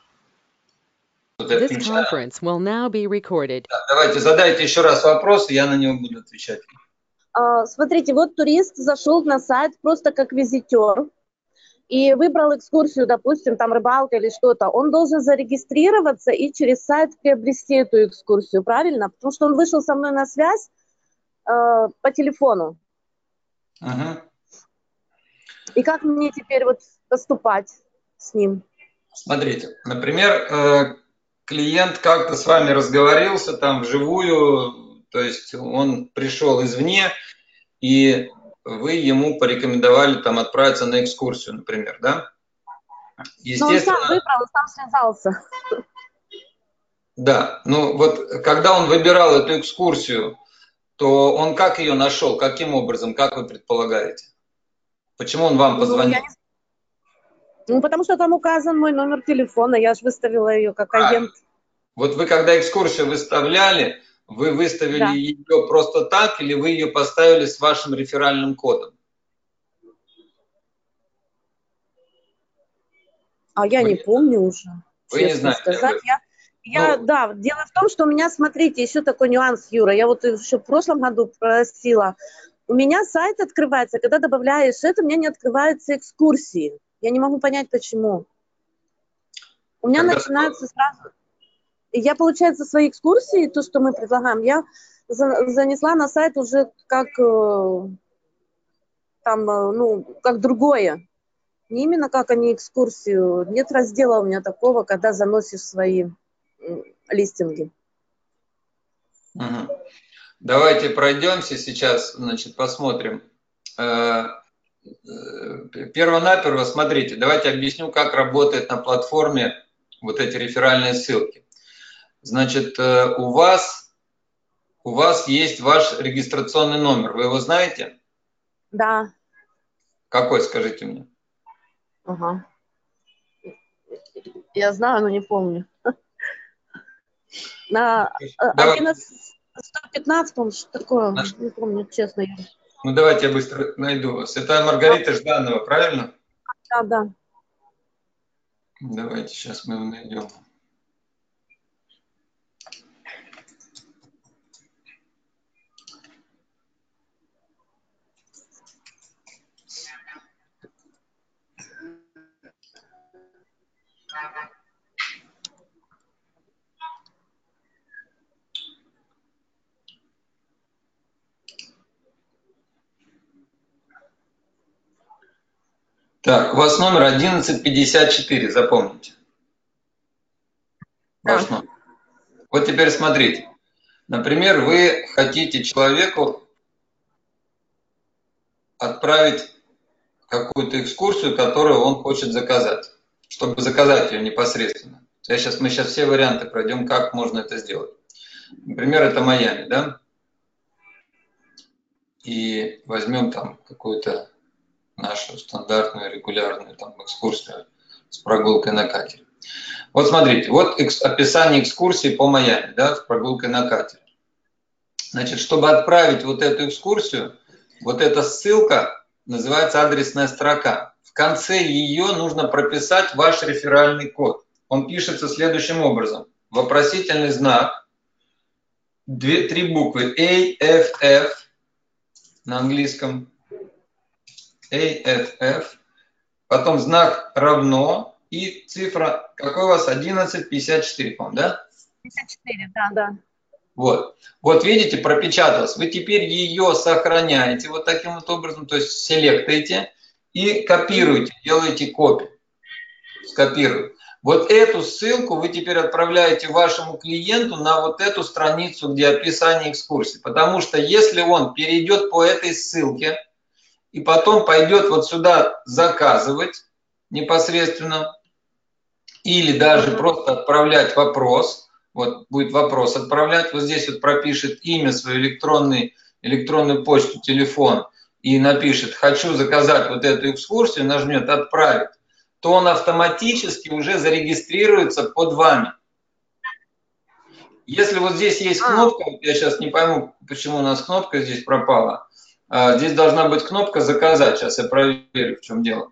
This conference will now be recorded. Да, давайте задайте еще раз вопрос, и я на него буду отвечать. Смотрите, вот турист зашел на сайт просто как визитер и выбрал экскурсию, допустим, там рыбалка или что-то. Он должен зарегистрироваться и через сайт приобрести эту экскурсию, правильно? Потому что он вышел со мной на связь по телефону. И как мне теперь вот поступать с ним? Смотрите, например, клиент как-то с вами разговорился там вживую, то есть он пришел извне, и вы ему порекомендовали там отправиться на экскурсию, например, да? Естественно. Но он сам выбрал, сам связался. Да, ну вот когда он выбирал эту экскурсию, то он как ее нашел, каким образом, как вы предполагаете? Почему он вам позвонил? Ну, потому что там указан мой номер телефона, я же выставила ее как агент. Вот вы когда экскурсию выставляли, вы выставили ее просто так, или вы ее поставили с вашим реферальным кодом? А я не помню уже. Вы не знаете. Сказать. Да, дело в том, что у меня, смотрите, еще такой нюанс, Юра, я вот еще в прошлом году просила. У меня сайт открывается, когда добавляешь это, у меня не открываются экскурсии. Я не могу понять, почему. У меня начинается сразу... Я, получается, свои экскурсии, то, что мы предлагаем, я занесла на сайт уже как там, ну, как другое. Не именно как они экскурсию. Нет раздела у меня такого, когда заносишь свои листинги. Давайте пройдемся сейчас, значит, посмотрим. Перво-наперво, смотрите, давайте объясню, как работает на платформе вот эти реферальные ссылки. Значит, у вас есть ваш регистрационный номер, вы его знаете? Да. Какой, скажите мне? Ага. Я знаю, но не помню. На 115, по-моему, что такое, не помню, честно. Ну, давайте я быстро найду вас. Это Маргарита Жданова, правильно? Да. Давайте сейчас мы его найдем. Так, у вас номер 1154, запомните. Пошло. Вот теперь смотрите. Например, вы хотите человеку отправить какую-то экскурсию, которую он хочет заказать, чтобы заказать ее непосредственно. Мы сейчас все варианты пройдем, как можно это сделать. Например, это Майами, да? И возьмем там какую-то нашу стандартную, регулярную там экскурсию с прогулкой на катере. Вот смотрите, вот описание экскурсии по Майами, да, с прогулкой на катере. Значит, чтобы отправить вот эту экскурсию, вот эта ссылка называется адресная строка. В конце ее нужно прописать ваш реферальный код. Он пишется следующим образом. Вопросительный знак, 3 буквы AFF на английском, AFF, потом знак равно и цифра, какой у вас, 1154, по-моему, да? 54, да. Вот видите, пропечаталось. Вы теперь ее сохраняете вот таким вот образом, то есть селектаете и копируете, делаете копию. Скопируете. Вот эту ссылку вы теперь отправляете вашему клиенту на вот эту страницу, где описание экскурсии. Потому что если он перейдет по этой ссылке и потом пойдет вот сюда заказывать непосредственно, или даже просто отправлять вопрос, вот будет вопрос отправлять, вот здесь вот пропишет имя, свою электронную почту, телефон и напишет «хочу заказать вот эту экскурсию», нажмет «отправить», то он автоматически уже зарегистрируется под вами. Если вот здесь есть кнопка, я сейчас не пойму, почему у нас кнопка здесь пропала, здесь должна быть кнопка «заказать», сейчас я проверю, в чем дело.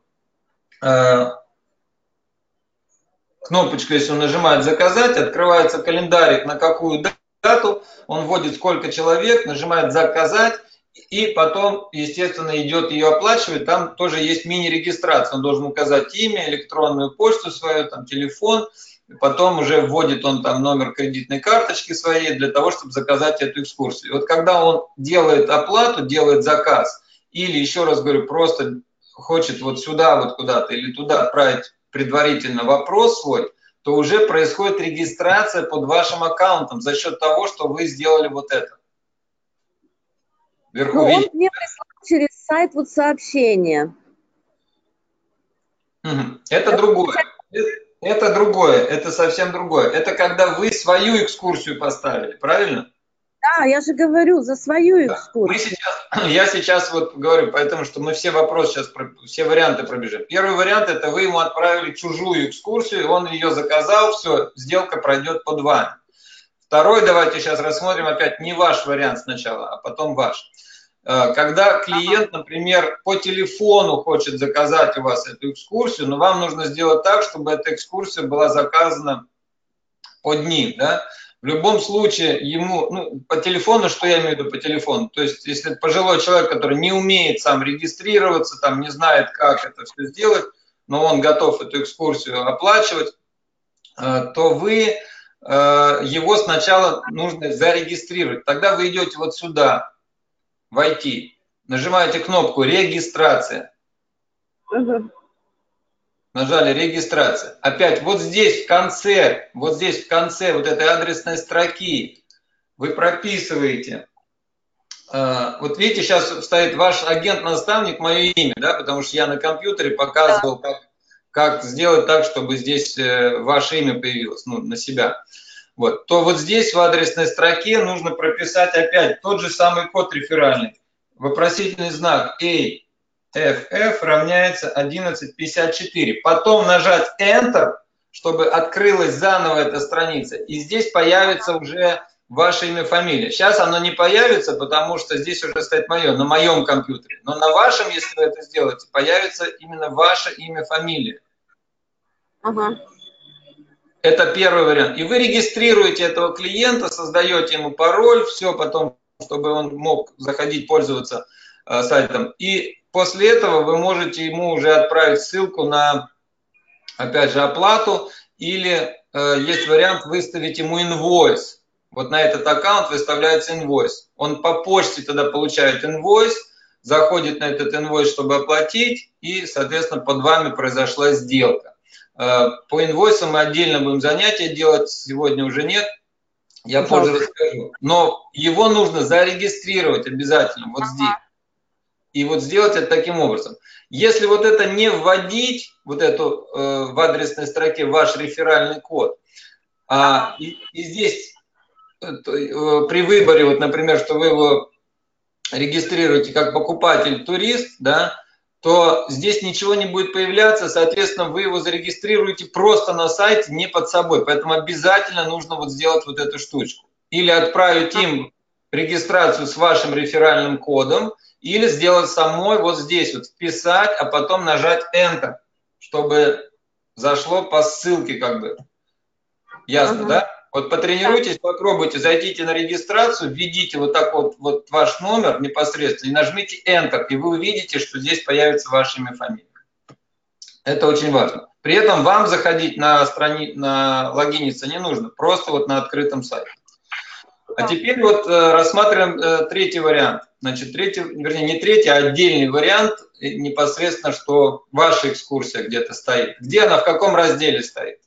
Кнопочку, если он нажимает «заказать», открывается календарик, на какую дату, он вводит сколько человек, нажимает «заказать», и потом, естественно, идет ее оплачивать. Там тоже есть мини-регистрация. Он должен указать имя, электронную почту свою, там, телефон. Потом уже вводит он там номер кредитной карточки своей для того, чтобы заказать эту экскурсию. И вот когда он делает оплату, делает заказ, или, еще раз говорю, просто хочет вот сюда вот куда-то или туда отправить предварительно вопрос свой, то уже происходит регистрация под вашим аккаунтом за счет того, что вы сделали вот это. Вверху он мне прислал через сайт вот сообщение. Это другое. Это другое, это совсем другое. Это когда вы свою экскурсию поставили, правильно? Да, я же говорю, за свою экскурсию. Я сейчас вот говорю, поэтому что мы все вопросы сейчас, все варианты пробежим. Первый вариант – это вы ему отправили чужую экскурсию, он ее заказал, все, сделка пройдет под вами. Второй, давайте сейчас рассмотрим опять не ваш вариант сначала, а потом ваш. Когда клиент, например, по телефону хочет заказать у вас эту экскурсию, но вам нужно сделать так, чтобы эта экскурсия была заказана под ним, да? В любом случае ему, по телефону, что я имею в виду по телефону, то есть если пожилой человек, который не умеет сам регистрироваться, там не знает, как это все сделать, но он готов эту экскурсию оплачивать, то вы его сначала нужно зарегистрировать. Тогда вы идете вот сюда, войти, нажимаете кнопку «Регистрация». Нажали «Регистрация». Опять вот здесь в конце вот этой адресной строки вы прописываете. Вот видите, сейчас стоит ваш агент-наставник, мое имя, да, потому что я на компьютере показывал, как сделать так, чтобы здесь ваше имя появилось, на себя. Вот, то вот здесь в адресной строке нужно прописать опять тот же самый код реферальный. Вопросительный знак AFF равняется 1154. Потом нажать Enter, чтобы открылась заново эта страница. И здесь появится уже ваше имя, фамилия. Сейчас оно не появится, потому что здесь уже стоит мое, на моем компьютере. Но на вашем, если вы это сделаете, появится именно ваше имя, фамилия. Это первый вариант. И вы регистрируете этого клиента, создаете ему пароль, все потом, чтобы он мог заходить, пользоваться сайтом. И после этого вы можете ему уже отправить ссылку на, опять же, оплату. Или есть вариант выставить ему инвойс. Вот на этот аккаунт выставляется инвойс. Он по почте тогда получает инвойс, заходит на этот инвойс, чтобы оплатить, и, соответственно, под вами произошла сделка. По инвойсам мы отдельно будем занятия делать, сегодня уже нет, я позже расскажу. Но его нужно зарегистрировать обязательно вот здесь. И вот сделать это таким образом. Если вот это не вводить, вот эту в адресной строке ваш реферальный код, и здесь при выборе, вот, например, что вы его регистрируете как покупатель-турист, да, то здесь ничего не будет появляться, соответственно, вы его зарегистрируете просто на сайте, не под собой. Поэтому обязательно нужно вот сделать вот эту штучку. Или отправить им регистрацию с вашим реферальным кодом, или сделать самой вот здесь вот вписать, а потом нажать Enter, чтобы зашло по ссылке как бы. Ясно, да? Вот потренируйтесь, попробуйте, зайдите на регистрацию, введите вот так вот ваш номер непосредственно и нажмите Enter, и вы увидите, что здесь появится ваше имя, фамилия. Это очень важно. При этом вам заходить на логиниться не нужно, просто вот на открытом сайте. А теперь вот рассматриваем третий вариант. Значит, вернее, не третий, а отдельный вариант, непосредственно, что ваша экскурсия где-то стоит. Где она, в каком разделе стоит?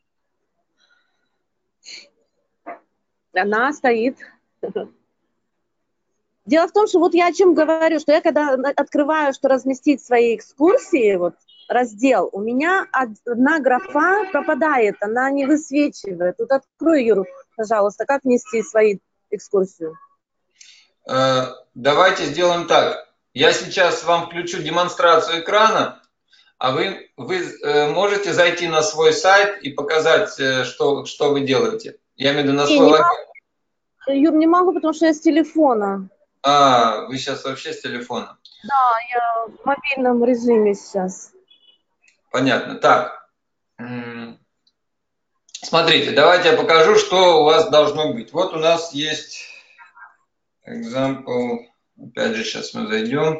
Она стоит. Дело в том, что вот я о чем говорю, что я когда открываю, что разместить свои экскурсии, вот раздел, у меня одна графа пропадает, она не высвечивает. Вот открой, Юр, пожалуйста, как внести свои экскурсию? Давайте сделаем так. Я сейчас вам включу демонстрацию экрана, а вы можете зайти на свой сайт и показать, что вы делаете. Я имею в виду на свой логин. Юр, не могу, потому что я с телефона. Вы сейчас вообще с телефона? Да, я в мобильном режиме сейчас. Понятно. Так. Смотрите, давайте я покажу, что у вас должно быть. Вот у нас есть example. Опять же, сейчас мы зайдем.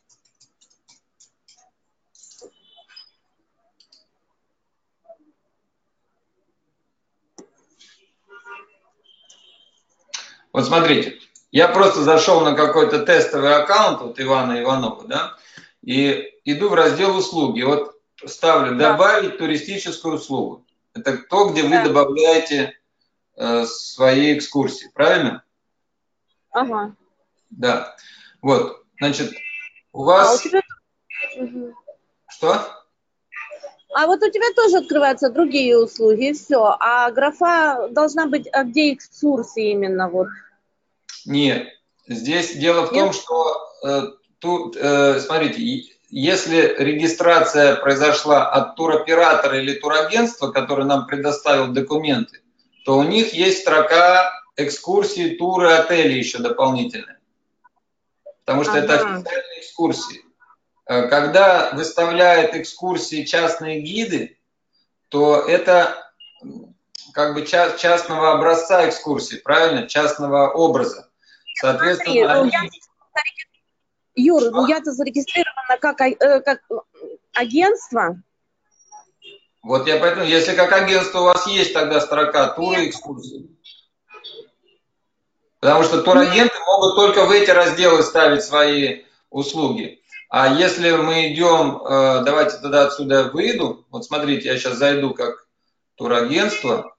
Вот смотрите, я просто зашел на какой-то тестовый аккаунт, вот Ивана Иванова, да, и иду в раздел услуги. Вот ставлю «Добавить туристическую услугу». Это то, где вы добавляете свои экскурсии, правильно? Ага. Да. Вот, значит, у вас... у тебя... Что? А вот у тебя тоже открываются другие услуги, и все. А графа должна быть, а где экскурсии именно вот? Нет. Здесь дело в том, что тут, смотрите, если регистрация произошла от туроператора или турагентства, который нам предоставил документы, то у них есть строка экскурсии, туры, отели еще дополнительные. Потому что это официальные экскурсии. Когда выставляют экскурсии частные гиды, то это как бы частного образца экскурсии, правильно? Частного образа. Соответственно, Юр, ну я-то зарегистрирована как агентство. Вот я поэтому, если как агентство у вас есть тогда строка туры и экскурсии. Потому что турагенты могут только в эти разделы ставить свои услуги. А если мы идем, давайте тогда отсюда выйду. Вот смотрите, я сейчас зайду как турагентство.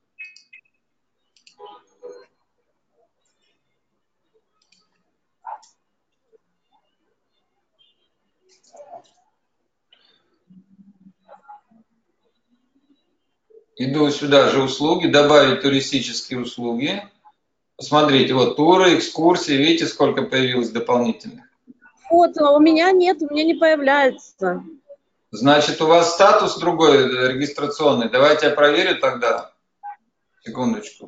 Иду сюда же услуги, добавить туристические услуги. Посмотрите, вот туры, экскурсии, видите, сколько появилось дополнительных? Вот, у меня нет, у меня не появляется. Значит, у вас статус другой регистрационный. Давайте я проверю тогда. Секундочку.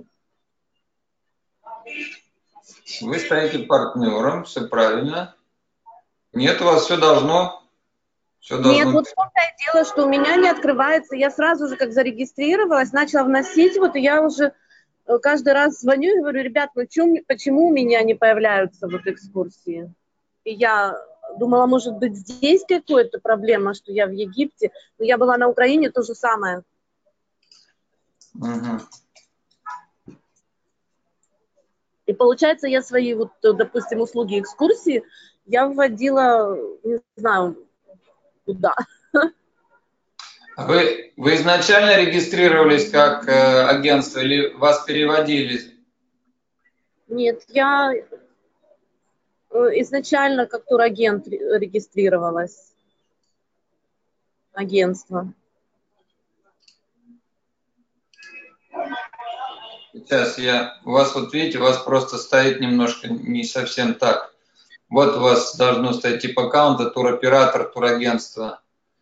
Вы стоите партнером, все правильно. Нет, у вас все должно... Нет, вот в том-то и дело, что у меня не открывается. Я сразу же, как зарегистрировалась, начала вносить, вот и я уже каждый раз звоню и говорю: ребят, ну почему у меня не появляются вот экскурсии? И я думала, может быть, здесь какая-то проблема, что я в Египте. Но я была на Украине, то же самое. Угу. И получается, я свои, вот, допустим, услуги экскурсии, я вводила, не знаю, куда. Вы изначально регистрировались как агентство или вас переводили? Нет, я изначально как турагент регистрировалась. Агентство. Сейчас у вас вот видите, у вас просто стоит немножко не совсем так. Вот у вас должно стоять тип аккаунта, туроператор, турагентство.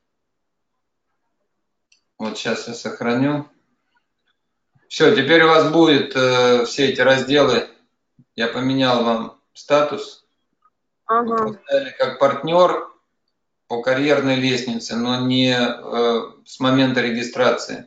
Вот сейчас я сохраню. Все, теперь у вас будет все эти разделы. Я поменял вам статус. Ага. Вы поставили как партнер по карьерной лестнице, но не с момента регистрации.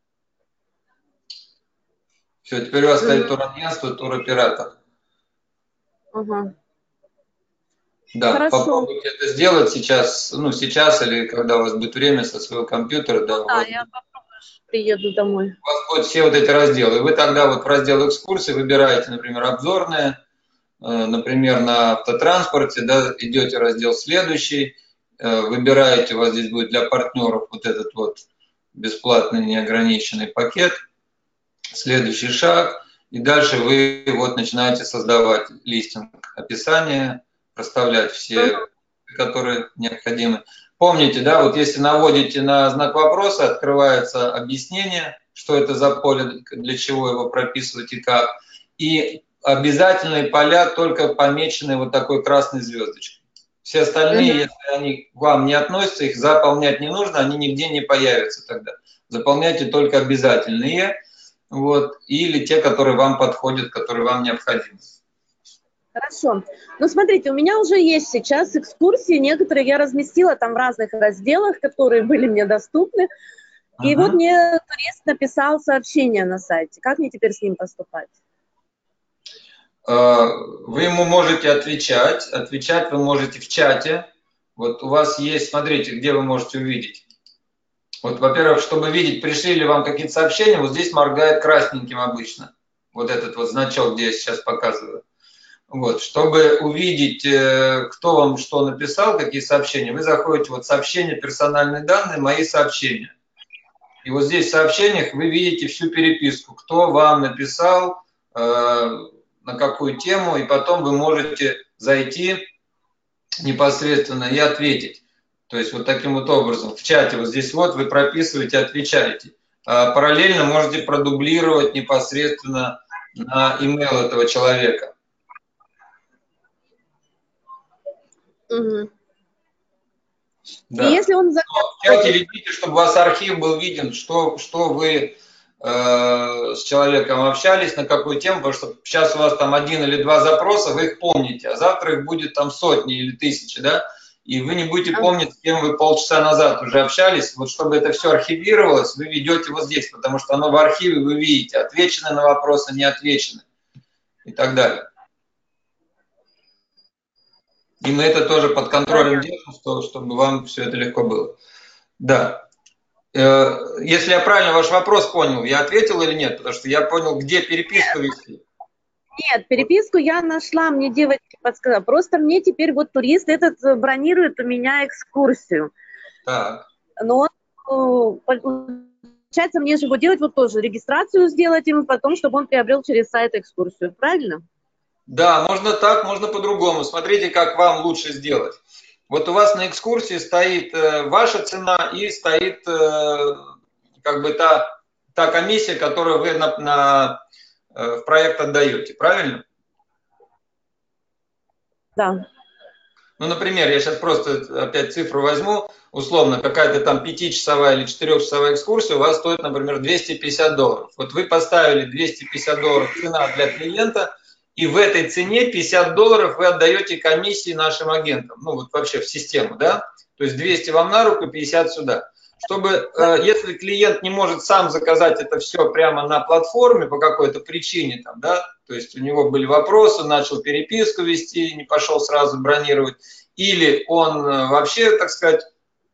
Все, теперь у вас стоит турагентство, туроператор. Ага. Да, Хорошо. попробуйте это сделать сейчас, ну сейчас или когда у вас будет время со своего компьютера. Да, Да, я попробую, приеду домой. у вас будут все вот эти разделы. И вы тогда вот в раздел экскурсии выбираете, например, обзорные, например, на автотранспорте, да, идете в раздел следующий, выбираете, у вас здесь будет для партнеров вот этот вот бесплатный неограниченный пакет, следующий шаг, и дальше вы вот начинаете создавать листинг, описание, проставлять все, которые необходимы. Помните, да, вот если наводите на знак вопроса, открывается объяснение, что это за поле, для чего его прописывать и как. И обязательные поля только помечены вот такой красной звездочкой. Все остальные, если они к вам не относятся, их заполнять не нужно, они нигде не появятся тогда. Заполняйте только обязательные, вот, или те, которые вам подходят, которые вам необходимы. Хорошо. Ну, смотрите, у меня уже есть сейчас экскурсии, некоторые я разместила там в разных разделах, которые были мне доступны. И вот мне турист написал сообщение на сайте. Как мне теперь с ним поступать? Вы ему можете отвечать. Отвечать вы можете в чате. Вот у вас есть, смотрите, где вы можете увидеть. Вот, во-первых, чтобы видеть, пришли ли вам какие-то сообщения, вот здесь моргает красненьким обычно. Вот этот вот значок, где я сейчас показываю. Вот, чтобы увидеть, кто вам что написал, какие сообщения, вы заходите вот сообщения, персональные данные, мои сообщения. И вот здесь в сообщениях вы видите всю переписку, кто вам написал, на какую тему, и потом вы можете зайти непосредственно и ответить. То есть вот таким вот образом в чате вот здесь вот вы прописываете, отвечаете. А параллельно можете продублировать непосредственно на email этого человека. Угу. Да. И если он в чате видите, чтобы у вас архив был виден, что вы с человеком общались, на какую тему, потому что сейчас у вас там 1 или 2 запроса, вы их помните, а завтра их будет там сотни или тысячи, да, и вы не будете помнить, с кем вы полчаса назад уже общались. Вот чтобы это все архивировалось, вы ведете вот здесь, потому что оно в архиве, вы видите, отвечены на вопросы, не отвечены и так далее. И мы это тоже под контролем делаем, чтобы вам все это легко было. Да. Если я правильно ваш вопрос понял, я ответил или нет? Потому что я понял, где переписку вести. Нет, переписку я нашла, мне девочка подсказала. Просто мне теперь вот турист этот бронирует у меня экскурсию. Так. Но получается, мне же его делать вот тоже, регистрацию сделать ему, потом, чтобы он приобрел через сайт экскурсию, правильно? Да, можно так, можно по-другому. Смотрите, как вам лучше сделать. Вот у вас на экскурсии стоит ваша цена и стоит как бы та комиссия, которую вы в проект отдаете, правильно? Да. Ну, например, я сейчас просто опять цифру возьму, условно, какая-то там 5-часовая или 4-часовая экскурсия у вас стоит, например, $250. Вот вы поставили $250 цена для клиента, и в этой цене $50 вы отдаете комиссии нашим агентам, ну вот вообще в систему, да? То есть 200 вам на руку, 50 сюда. Чтобы, если клиент не может сам заказать это все прямо на платформе по какой-то причине, там, да, то есть у него были вопросы, начал переписку вести, не пошел сразу бронировать, или он вообще, так сказать,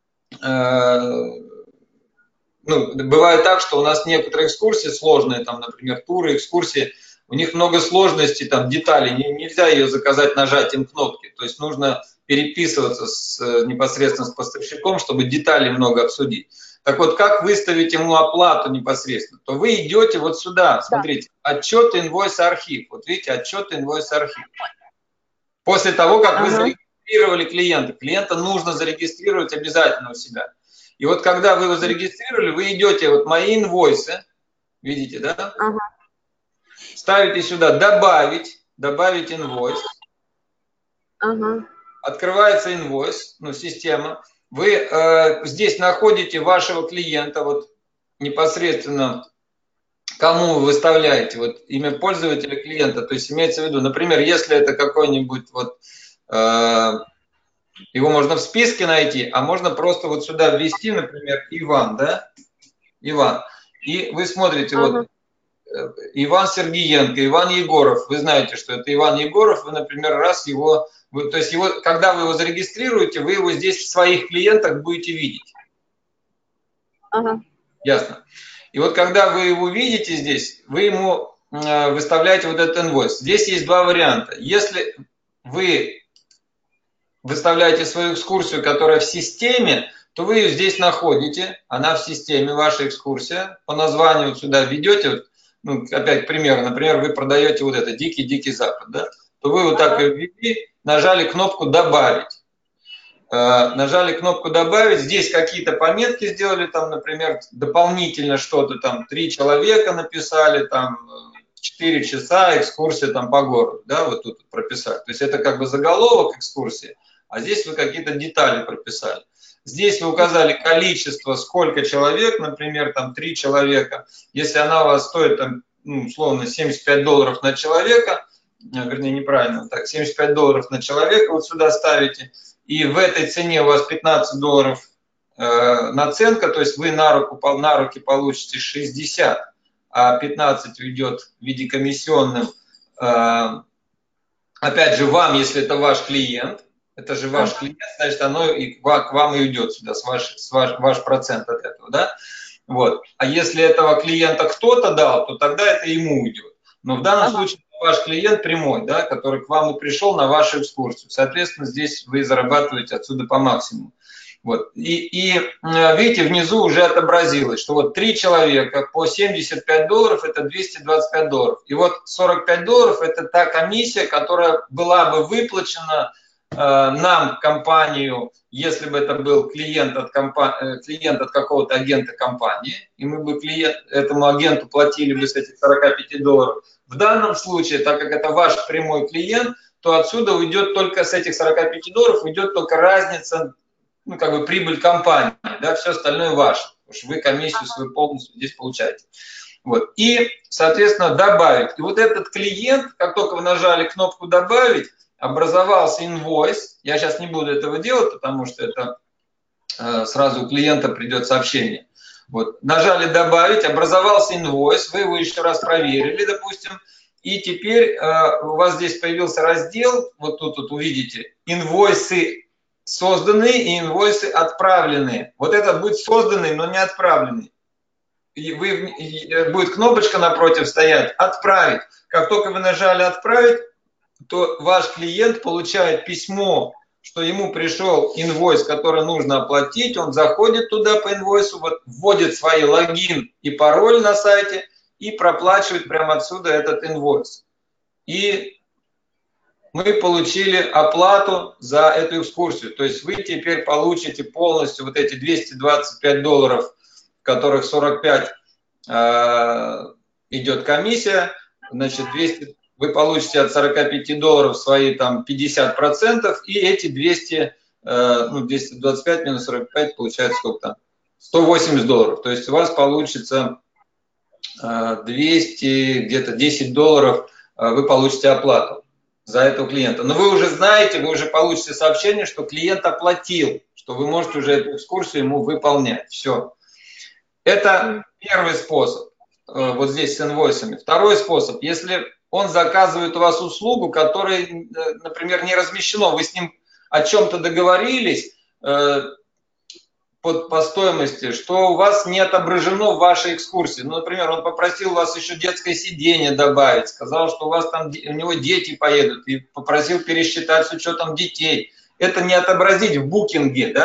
ну, бывает так, что у нас некоторые экскурсии сложные, там, например, туры, экскурсии, у них много сложностей, там, деталей, нельзя ее заказать нажатием кнопки, то есть нужно переписываться непосредственно с поставщиком, чтобы деталей много обсудить. Так вот, как выставить ему оплату непосредственно? То вы идете вот сюда, смотрите, отчет, инвойс, архив. Вот видите, отчет, инвойс, архив. После того, как вы зарегистрировали клиента. Клиента нужно зарегистрировать обязательно у себя. И вот когда вы его зарегистрировали, вы идете, вот мои инвойсы, видите, да? Ставите сюда добавить инвойс. Открывается инвойс, ну, система. Вы здесь находите вашего клиента, вот непосредственно кому вы выставляете, вот имя пользователя клиента, то есть имеется в виду, например, если это какой-нибудь вот, его можно в списке найти, а можно просто вот сюда ввести, например, Иван, да, Иван, и вы смотрите, вот, Иван Сергиенко, Иван Егоров, вы знаете, что это Иван Егоров, вы, например, раз его, то есть его, когда вы его зарегистрируете, вы его здесь в своих клиентах будете видеть. Ясно. И вот когда вы его видите здесь, вы ему выставляете вот этот инвойс. Здесь есть два варианта. Если вы выставляете свою экскурсию, которая в системе, то вы ее здесь находите, она в системе, ваша экскурсия, по названию вот сюда введете, ну, опять пример, например, вы продаете вот это «Дикий Запад», да? То вы вот так ее ввели, нажали кнопку «Добавить». Нажали кнопку «Добавить», здесь какие-то пометки сделали, там, например, дополнительно что-то, там, 3 человека написали, там, 4 часа экскурсия там по городу, да, вот тут прописали. То есть это как бы заголовок экскурсии, а здесь вы какие-то детали прописали. Здесь вы указали количество, сколько человек, например, там 3 человека. Если она у вас стоит, там, ну, условно, $75 на человека, вернее, неправильно, так, $75 на человека вот сюда ставите, и в этой цене у вас $15 наценка, то есть вы на руки получите 60, а 15 уйдет в виде комиссионным, опять же, вам, если это ваш клиент, это же ваш клиент, значит, оно и к вам и уйдет сюда, ваш процент от этого, да? Вот. А если этого клиента кто-то дал, то тогда это ему уйдет. Но в данном случае ваш клиент прямой, да, который к вам и пришел на вашу экскурсию. Соответственно, здесь вы зарабатываете отсюда по максимуму. Вот. И видите, внизу уже отобразилось, что вот 3 человека по $75 это $225. И вот $45 это та комиссия, которая была бы выплачена нам, компанию, если бы это был клиент от какого-то агента компании, и мы бы этому агенту платили бы с этих $45. В данном случае, так как это ваш прямой клиент, то отсюда уйдет только с этих $45 уйдет только разница, ну, как бы прибыль компании, да, все остальное ваше, потому что вы комиссию свою полностью здесь получаете. Вот. И, соответственно, добавить. И вот этот клиент, как только вы нажали кнопку «Добавить», образовался инвойс. Я сейчас не буду этого делать, потому что это сразу у клиента придет сообщение. Вот. Нажали «Добавить», образовался инвойс, вы его еще раз проверили, допустим, и теперь у вас здесь появился раздел, вот тут вот увидите, инвойсы созданные и инвойсы отправленные. Вот это будет созданный, но не отправленный. И будет кнопочка напротив стоять «Отправить». Как только вы нажали «Отправить», то ваш клиент получает письмо, что ему пришел инвойс, который нужно оплатить, он заходит туда по инвойсу, вот, вводит свой логин и пароль на сайте и проплачивает прямо отсюда этот инвойс. И мы получили оплату за эту экскурсию. То есть вы теперь получите полностью вот эти $225, в которых 45 идет комиссия, значит, 200. Вы получите от $45 свои там 50%, и эти 225 минус 45 получается сколько там? $180. То есть у вас получится 200, где-то $10 вы получите оплату за этого клиента. Но вы уже знаете, вы уже получите сообщение, что клиент оплатил, что вы можете уже эту экскурсию ему выполнять. Все. Это первый способ, вот здесь с инвойсами. Второй способ, если он заказывает у вас услугу, которая, например, не размещена, вы с ним о чем-то договорились по стоимости, что у вас не отображено в вашей экскурсии. Ну, например, он попросил вас еще детское сиденье добавить, сказал, что у вас там, у него дети поедут, и попросил пересчитать с учетом детей. Это не отобразить в букинге, да?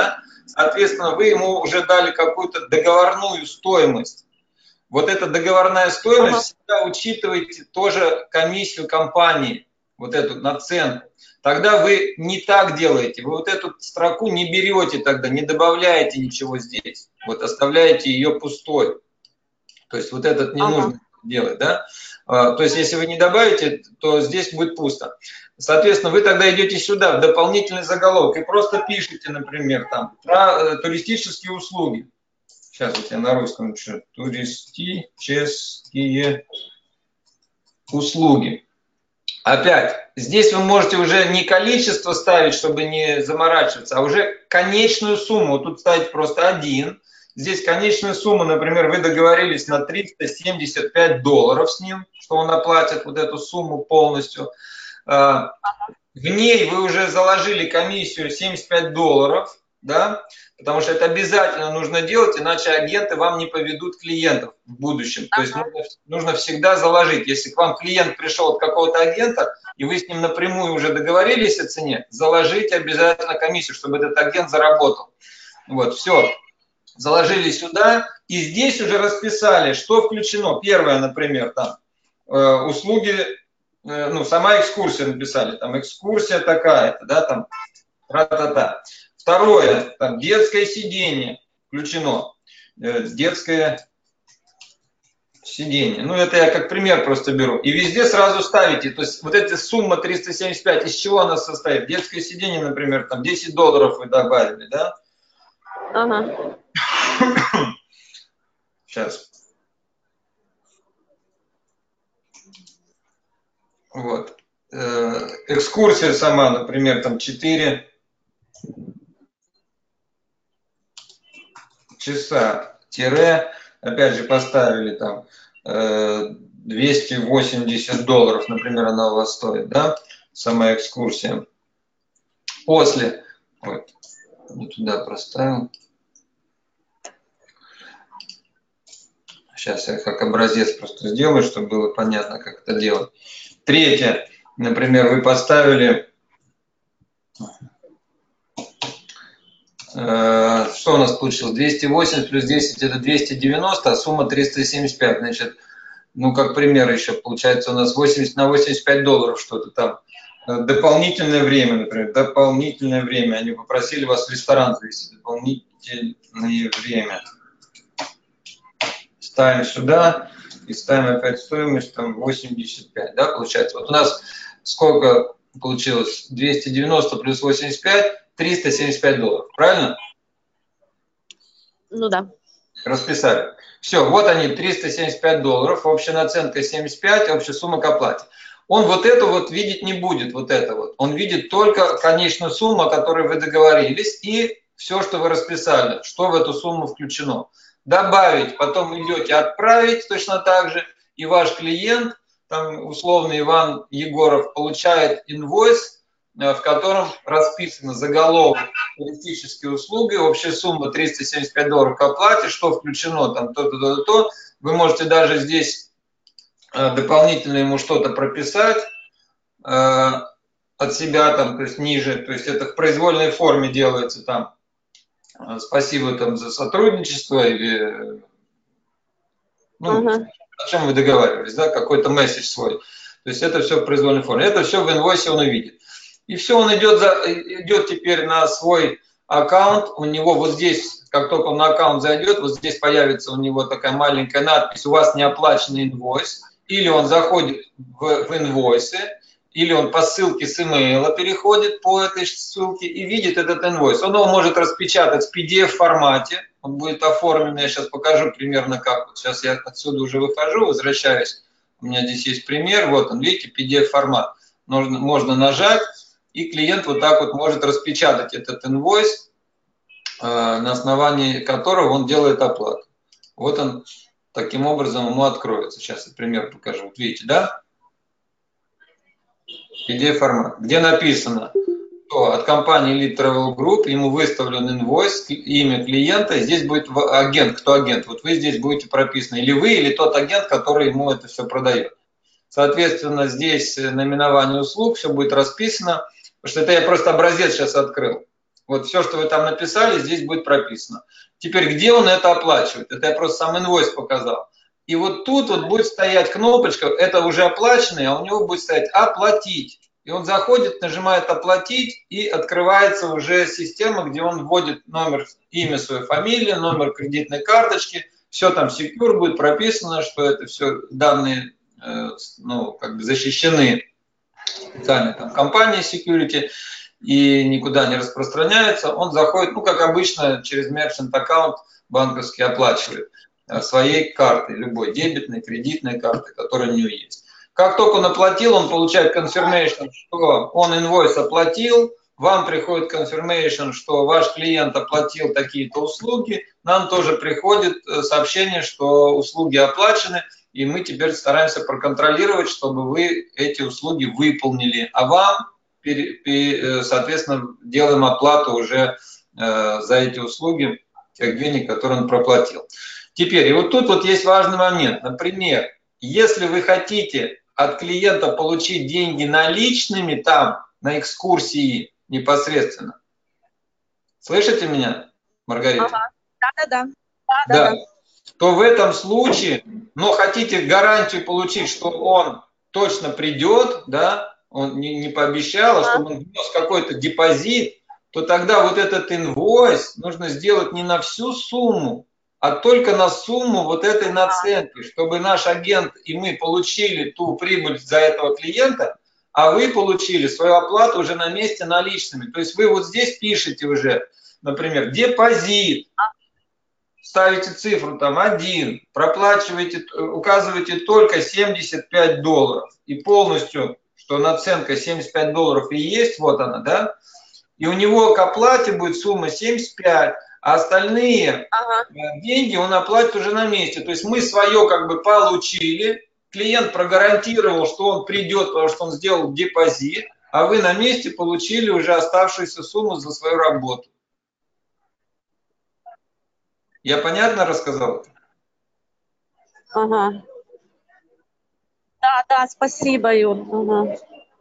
Соответственно, вы ему уже дали какую-то договорную стоимость. Вот эта договорная стоимость, всегда учитывайте тоже комиссию компании, вот эту наценку. Тогда вы не так делаете, вы вот эту строку не берете тогда, не добавляете ничего здесь, вот оставляете ее пустой. То есть вот этот не нужно делать, да? То есть если вы не добавите, то здесь будет пусто. Соответственно, вы тогда идете сюда, в дополнительный заголовок, и просто пишите, например, там, про туристические услуги. Сейчас вот я на русском напишу. Туристические услуги. Опять, здесь вы можете уже не количество ставить, чтобы не заморачиваться, а уже конечную сумму. Вот тут ставить просто 1. Здесь конечную сумму, например, вы договорились на $375 с ним, что он оплатит вот эту сумму полностью. В ней вы уже заложили комиссию $75, да, потому что это обязательно нужно делать, иначе агенты вам не поведут клиентов в будущем. То есть нужно всегда заложить. Если к вам клиент пришел от какого-то агента, и вы с ним напрямую уже договорились о цене, заложите обязательно комиссию, чтобы этот агент заработал. Вот, все. Заложили сюда, и здесь уже расписали, что включено. Первое, например, там, услуги, ну, сама экскурсия написали, там, экскурсия такая-то, да, там, ра-та-та. Второе, там, детское сиденье включено, детское сиденье. Ну, это я как пример просто беру. И везде сразу ставите, то есть вот эта сумма 375, из чего она состоит? Детское сиденье, например, там, $10 вы добавили, да? Ага. Сейчас. Вот. Экскурсия сама, например, там 4 часа. Тире, опять же, поставили там $280, например, она у вас стоит, да? Сама экскурсия. После. Вот. Не туда проставил. Сейчас я как образец просто сделаю, чтобы было понятно, как это делать. Третье. Например, вы поставили... Что у нас получилось? 280 плюс 10 это 290, а сумма 375. Значит, ну как пример еще, получается у нас 80 на $85 что-то там. Дополнительное время, например, дополнительное время. Они попросили вас в ресторан завести. Дополнительное время. Ставим сюда и ставим опять стоимость там 85, да, получается. Вот у нас сколько получилось? 290 плюс 85, $375, правильно? Ну да. Расписали. Все, вот они, $375, общая наценка 75, общая сумма к оплате. Он вот это вот видеть не будет, вот это вот. Он видит только конечную сумму, о которой вы договорились, и все, что вы расписали, что в эту сумму включено. Добавить, потом идете отправить точно так же, и ваш клиент, там условно Иван Егоров, получает инвойс, в котором расписано заголовок туристические услуги, общая сумма $375 к оплате, что включено, там то. Вы можете даже здесь дополнительно ему что-то прописать от себя, там, то есть ниже, то есть это в произвольной форме делается там. Спасибо там за сотрудничество или ну, о чем вы договаривались, да, какой-то месседж свой. То есть это все в произвольной форме. Это все в инвойсе он увидит. И все, он идет теперь на свой аккаунт. У него вот здесь, как только он на аккаунт зайдет, вот здесь появится у него такая маленькая надпись: у вас не оплаченный инвойс. Или он заходит в инвойсы, или он по ссылке с имейла переходит по этой ссылке и видит этот инвойс. Он его может распечатать в PDF-формате, он будет оформлен, я сейчас покажу примерно как. Вот сейчас я отсюда уже выхожу, возвращаюсь, у меня здесь есть пример, вот он, видите, PDF-формат. Можно нажать, и клиент вот так вот может распечатать этот инвойс, на основании которого он делает оплату. Вот он таким образом ему откроется. Сейчас я пример покажу. Вот видите, да? PDF-формат, где написано, что от компании Elite Travel Group ему выставлен инвойс, имя клиента, и здесь будет агент, кто агент. Вот вы здесь будете прописаны, или вы, или тот агент, который ему это все продает. Соответственно, здесь наименование услуг, все будет расписано, потому что это я просто образец сейчас открыл. Вот все, что вы там написали, здесь будет прописано. Теперь, где он это оплачивает? Это я просто сам инвойс показал. И вот тут вот будет стоять кнопочка, это уже оплаченный, а у него будет стоять «Оплатить». И он заходит, нажимает «Оплатить», и открывается уже система, где он вводит номер, имя своей фамилии, номер кредитной карточки. Все там secure будет прописано, что это все данные ну, как бы защищены специальной там компанией security и никуда не распространяется. Он заходит, ну, как обычно, через merchant аккаунт банковский оплачивает своей картой, любой дебетной, кредитной картой, которая у него есть. Как только он оплатил, он получает confirmation, что он инвойс оплатил, вам приходит confirmation, что ваш клиент оплатил такие-то услуги, нам тоже приходит сообщение, что услуги оплачены, и мы теперь стараемся проконтролировать, чтобы вы эти услуги выполнили, а вам, соответственно, делаем оплату уже за эти услуги, тех денег, которые он проплатил. Теперь, и вот тут вот есть важный момент. Например, если вы хотите от клиента получить деньги наличными там, на экскурсии непосредственно. Слышите меня, Маргарита? Ага. Да. То в этом случае, но хотите гарантию получить, что он точно придет, да, он не пообещал, а чтобы он внес какой-то депозит, то тогда вот этот инвойс нужно сделать не на всю сумму, а только на сумму вот этой наценки, чтобы наш агент и мы получили ту прибыль за этого клиента, а вы получили свою оплату уже на месте наличными. То есть вы вот здесь пишете уже, например, депозит, ставите цифру там 1, проплачиваете, указываете только $75 и полностью, что наценка $75 и есть, вот она, да, и у него к оплате будет сумма 75, а остальные деньги он оплатит уже на месте. То есть мы свое как бы получили, клиент прогарантировал, что он придет, потому что он сделал депозит, а вы на месте получили уже оставшуюся сумму за свою работу. Я понятно рассказал? Ага. Да, спасибо, Юр. Ага.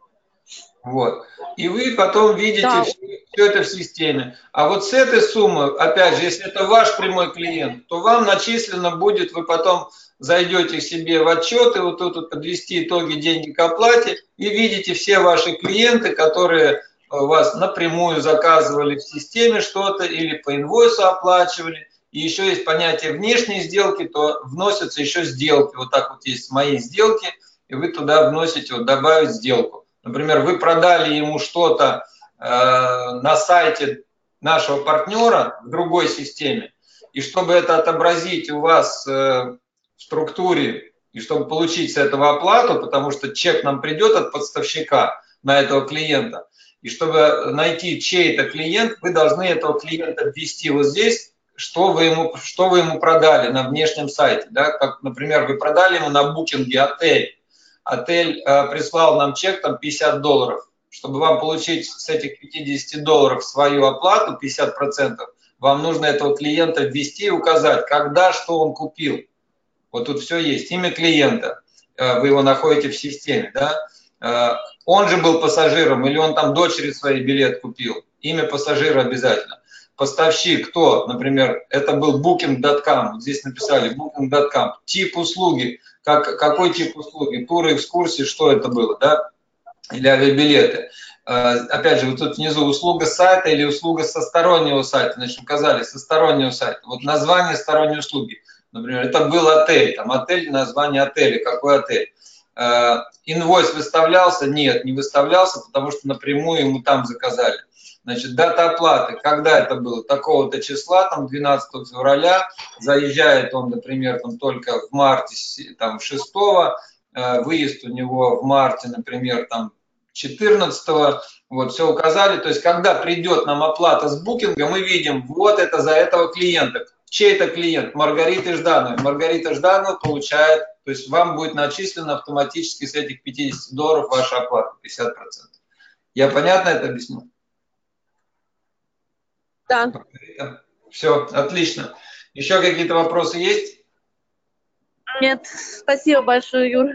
Вот. И вы потом видите все это в системе. А вот с этой суммы, опять же, если это ваш прямой клиент, то вам начислено будет, вы потом зайдете к себе в отчет, и вот тут вот подвести итоги деньги к оплате, и видите все ваши клиенты, которые у вас напрямую заказывали в системе что-то или по инвойсу оплачивали. И еще есть понятие внешней сделки, то вносятся еще сделки. Вот так вот есть мои сделки, и вы туда вносите, вот добавить сделку. Например, вы продали ему что-то на сайте нашего партнера в другой системе, и чтобы это отобразить у вас в структуре, и чтобы получить с этого оплату, потому что чек нам придет от поставщика на этого клиента, и чтобы найти чей-то клиент, вы должны этого клиента ввести вот здесь, что вы ему продали на внешнем сайте. Да? Как, например, вы продали ему на букинге отель. Отель прислал нам чек там $50. Чтобы вам получить с этих $50 свою оплату, 50%, вам нужно этого клиента ввести и указать, когда, что он купил. Вот тут все есть. Имя клиента, вы его находите в системе. Да? Он же был пассажиром или он там дочери своей билет купил. Имя пассажира обязательно. Поставщик, кто, например, это был Booking.com, вот здесь написали Booking.com, тип услуги, какой тип услуги, туры, экскурсии, что это было, да, или авиабилеты. Опять же, вот тут внизу услуга сайта или услуга со стороннего сайта, значит, указали со стороннего сайта, вот название сторонней услуги, например, это был отель, там отель, название отеля, какой отель. Инвойс выставлялся? Нет, не выставлялся, потому что напрямую ему там заказали. Значит, дата оплаты, когда это было, такого-то числа, там 12 февраля, заезжает он, например, там только в марте, там 6, выезд у него в марте, например, там 14, вот все указали, то есть когда придет нам оплата с букинга, мы видим, вот это за этого клиента, чей это клиент, Маргарита Жданова. Маргарита Жданова получает, то есть вам будет начислено автоматически с этих $50 ваша оплата, 50%. Я понятно это объяснил? Да. Все, отлично. Еще какие-то вопросы есть? Нет, спасибо большое, Юр.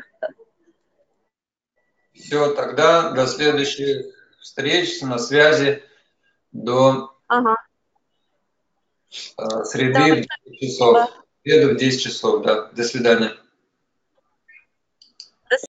Все, тогда до следующих встреч, на связи. До Ага. Среды в 10 часов. В среду в 10 часов, да. До свидания.